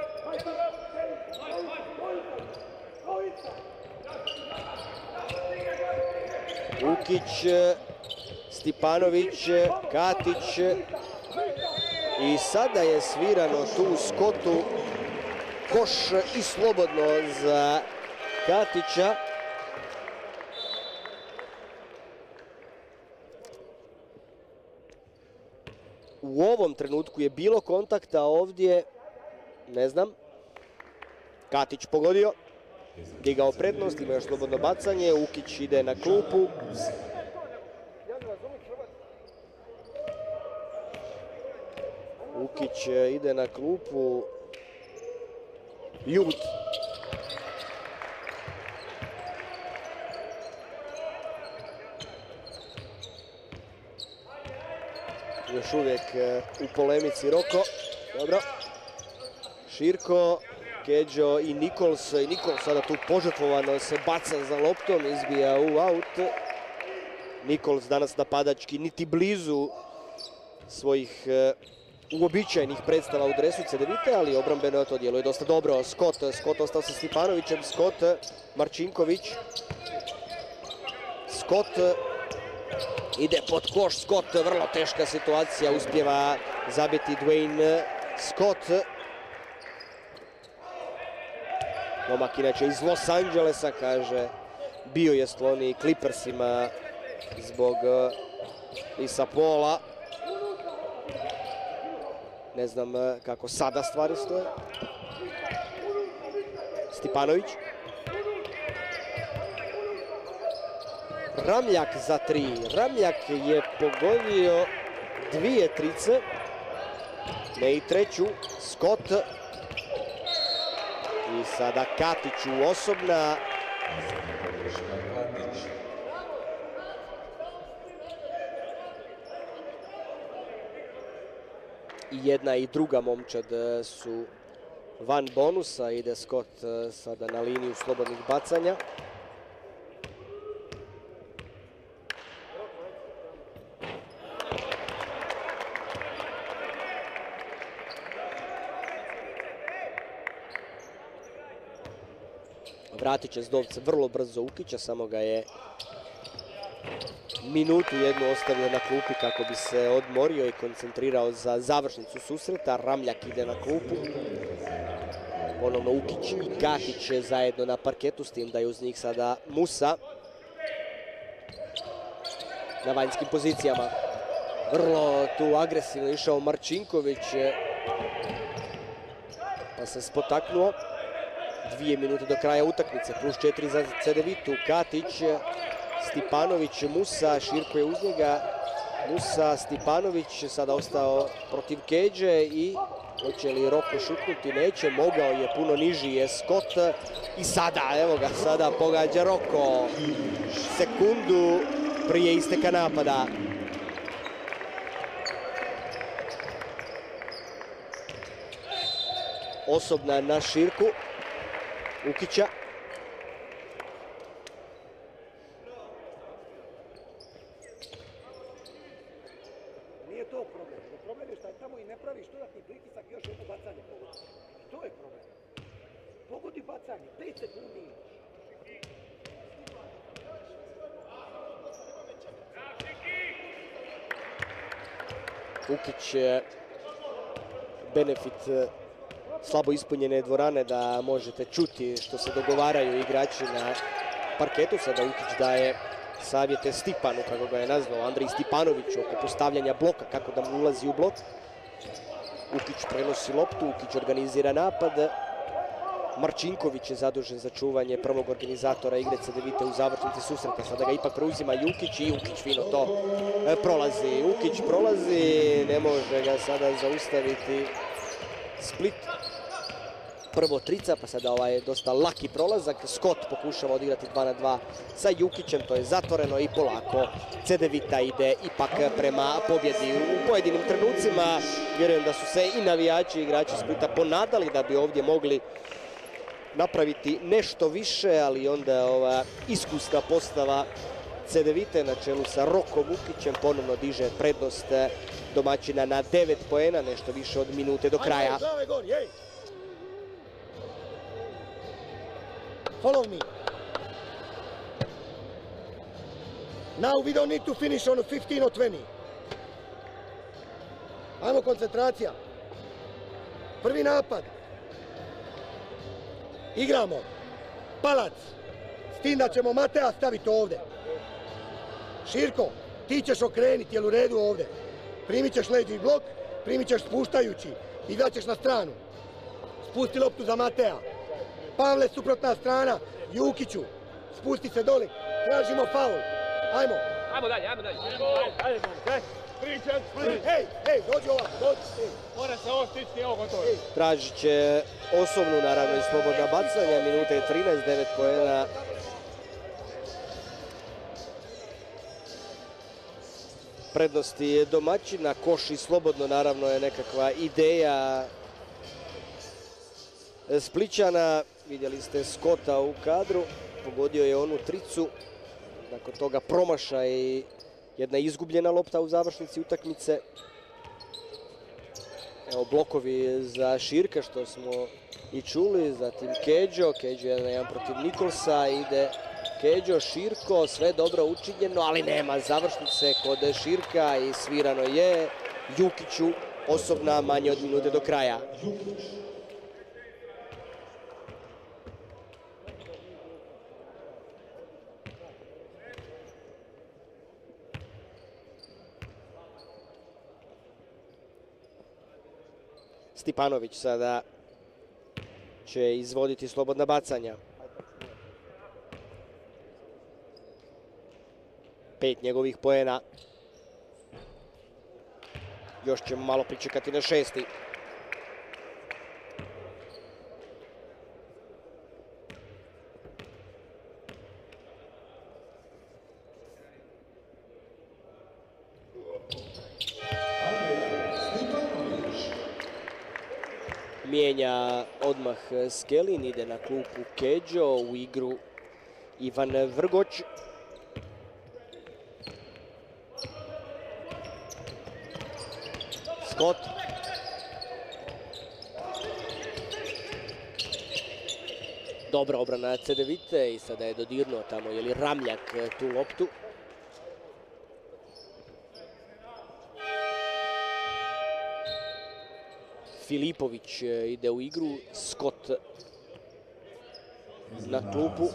Ukić, Stipanović, Katić. I sada je svirano tu u Skotu koš i slobodno za Katića. U ovom trenutku je bilo kontakta, ovdje ne znam. Katić pogodio, digao prednost, ima još slobodno bacanje. Ukić ide na klupu. Ukić ide na klupu. Ljut. Još uvijek u polemici Roko. Dobro. Širko, Keđo i Nikols. I Nikols sada tu požrtvovano se baca za loptom, izbija u aut. Nikols danas napadački niti blizu svojih uobičajenih predstava u dresu Cedevite, ali obrambeno to djeluje dosta dobro. Skot, Skot ostao sa Stipanovićem, Skot, Marčinković. Skot ide pod koš, Skot, vrlo teška situacija, uspjeva zabiti Dwayne Scott. Momak inače iz Los Angelesa, kaže, bio je skloniji Clippersima zbog Lisa Paula. Ne znam kako sada stvari stoje. Stipanović. Ramljak za tri. Ramljak je pogodio dvije trice. Ne i treću. Skot. I sada Katiću osobna. I jedna i druga momčad su van bonusa. Ide Skot sada na liniju slobodnih bacanja. Vratit će Zdovce vrlo brzo Ukića, samo ga je minutu jednu ostavio na klupi kako bi se odmorio i koncentrirao za završnicu susreta. Ramljak ide na klupu. Ponovno Ukić i Katić zajedno na parketu, s tim da je uz njih sada Musa na vanjskim pozicijama. Vrlo tu agresivno išao Marčinković, pa se spotaknuo. Dvije minute do kraja utakmice, plus četiri za Cedevitu. Katić, Stipanović, Musa, Širko je uz njega. Musa, Stipanović, sada ostao protiv Keđe i hoće li Roko šutnuti? Neće, mogao je, puno niži je Skot. I sada, evo ga, sada pogađa Roko. Sekundu prije isteka napada. Osobna na Širku. Ukića. Nije to problem. Problem je što tamo i ne praviš dodatni pritisak i još jedno bacanje pogodi. To je problem. Pogodi bacanje, pet sekundi. Ukić benefit slabo ispunjene dvorane da možete čuti što se dogovaraju igrači na parketu. Sada Ukić daje savjete Stipanu, kako ga je nazvao, Andriji Stipanoviću, oko postavljanja bloka, kako da mu ulazi u blok. Ukić prenosi loptu, Ukić organizira napad. Marčinković je zadužen za čuvanje prvog organizatora igre Cedevite u završnici susreta. Sada ga ipak preuzima Jukić i Ukić fino to prolazi. Ukić prolazi, ne može ga sada zaustaviti Split. Prvo trica, pa sada ovaj dosta laki prolazak. Scott pokušava odigrati dva na dva sa Jukićem, to je zatvoreno i polako Cedevita ide ipak prema pobjedi. U pojedinim trenucima vjerujem da su se i navijači i igrači Splita ponadali da bi ovdje mogli napraviti nešto više, ali onda ova iskusna postava Cedevite na čelu sa Rokom Ukićem ponovno diže prednost domaćina na devet poena, nešto više od minute do kraja. Follow me. Now we don't need to finish on fifteen or twenty. Ajmo, koncentracija. Prvi napad. Igramo. Palac. S tim da ćemo Matea staviti ovdje. Širko, ti ćeš okreniti, jel u redu ovdje? Primit ćeš leđi blok, primit ćeš spuštajući i daćeš na stranu. Spusti loptu za Matea. Pavle, suprotna strana, Jukiću, spusti se doli, tražimo faul, ajmo. Ajmo dalje, ajmo dalje. Ajde, momke. Hej, hej, dođi ovako, dođi. Mora se ovo stići, evo gotovo. Tražit će osobnu, naravno, i slobodna bacanja, minuta je trinaest, devet poena. Prednosti domaćina, koš i slobodno, naravno, je nekakva ideja Splićana. Vidjeli ste Scotta u kadru, pogodio je onu tricu, nakon toga promašaj i jedna izgubljena lopta u završnici utakmice. Evo blokovi za Širka što smo i čuli, zatim Keđo, Keđo je jedan protiv Nikolsa, ide Keđo, Širko, sve dobro učinjeno, ali nema završnice kod Širka i svirano je Jukiću, osobna manje od minute do kraja. Stipanović sada će izvoditi slobodna bacanja. Pet njegovih poena. Još ćemo malo pričekati na šesti. Mijenja odmah Skelin, ide na klupu Keđo, u igru Ivan Vrgoč. Scott. Dobra obrana Cedevite i sada je dodirnuo tamo, je li Ramljak tu loptu. Filipović ide u igru, Scott na klupu.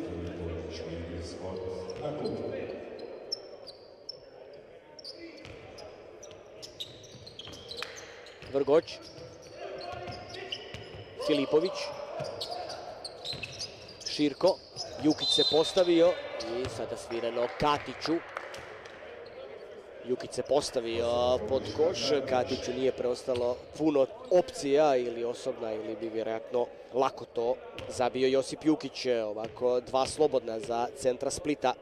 Vrgoč. Filipović. Širko. Jukić se postavio i sada svirano Katiću. Jukić se postavio pod koš, Katiću nije preostalo puno opcija ili osobna ili bi vjerojatno lako to zabio Josip Jukić. Ovako dva slobodna za centra Splita.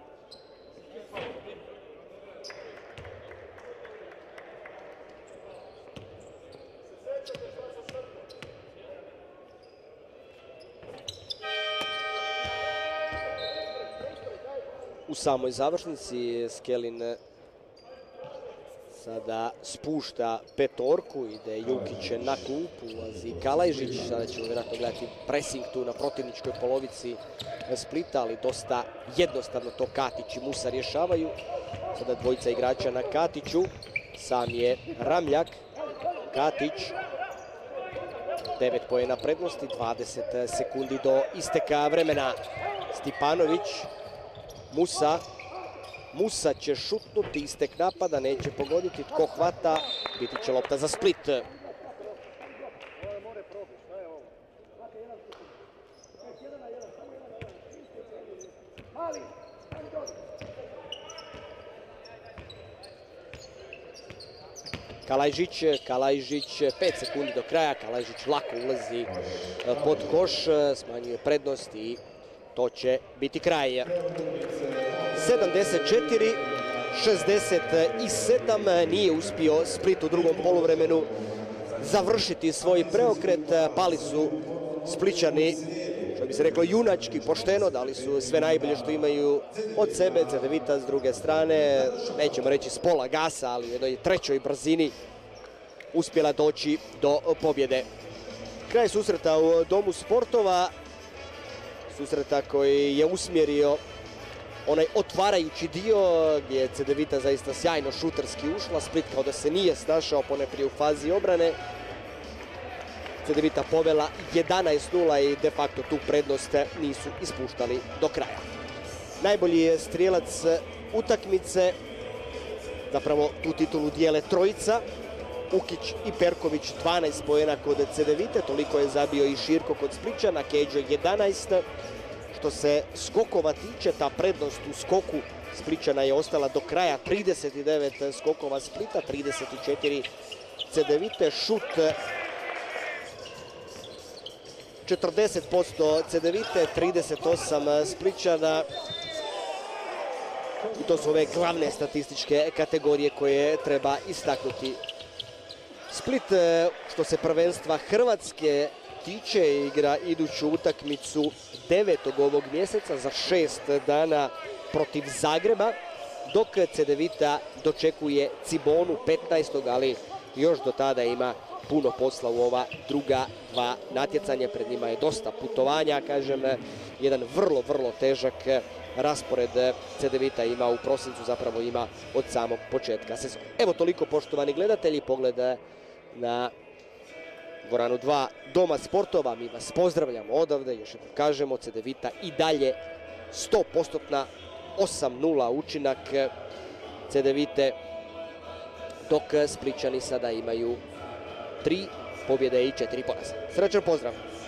U samoj završnici Skelin sada spušta petorku, ide Jukić na klupu, ulazi Kalajžić. Sada ćemo vjerojatno gledati pressing tu na protivničkoj polovici Splita, ali dosta jednostavno to Katić i Musa rješavaju. Sada dvojica igrača na Katiću, sam je Ramljak, Katić. devet poena prednosti, dvadeset sekundi do isteka vremena. Stipanović, Musa. Musa će šutnuti, istek napada, neće pogoditi. Tko hvata, biti će lopta za Split. Kalajžić, Kalajžić, pet sekundi do kraja, Kalajžić lako ulazi pod koš, smanjuje prednost i to će biti kraj. sedamdeset četiri šezdeset sedam, nije uspio Split u drugom poluvremenu završiti svoj preokret, pali su Splićani, što bi se reklo junački, pošteno, dali su sve najbolje što imaju od sebe. Cedevita s druge strane, nećemo reći s pola gasa, ali u jednoj trećoj brzini uspjela doći do pobjede. Kraj susreta u Domu sportova, susreta koji je usmjerio onaj otvarajući dio gdje je Cedevita zaista sjajno šuterski ušla. Split kao da se nije snašao ponajprije u fazi obrane. Cedevita povela jedanaest nula i de facto tu prednost nisu ispuštali do kraja. Najbolji je strijelac utakmice, zapravo tu titulu dijele trojica. Ukić i Perković dvanaest poena kod Cedevite, toliko je zabio i Širko kod Splićana, Kedžo jedanaest. Što se skokova tiče, ta prednost u skoku Splićana je ostala do kraja, trideset devet skokova Splita, trideset četiri Cedevite, šut četrdeset posto Cedevite, trideset osam Splićana. I to su ove glavne statističke kategorije koje treba istaknuti. Split, što se prvenstva Hrvatske tiče, igra iduću utakmicu devetog ovog mjeseca za šest dana protiv Zagreba, dok Cedevita dočekuje Cibonu petnaestog ali još do tada ima puno posla u ova druga dva natjecanja. Pred njima je dosta putovanja, kažem, jedan vrlo, vrlo težak raspored Cedevita ima u prosincu, zapravo ima od samog početka sezone. Evo toliko, poštovani gledatelji, pogled na dvoranu dva Doma sportova. Mi vas pozdravljamo odavde, još jednom kažemo, Cedevita i dalje sto posto osam nula učinak Cedevite, dok Splićani sada imaju tri pobjede i četiri poraza. Srećan pozdrav!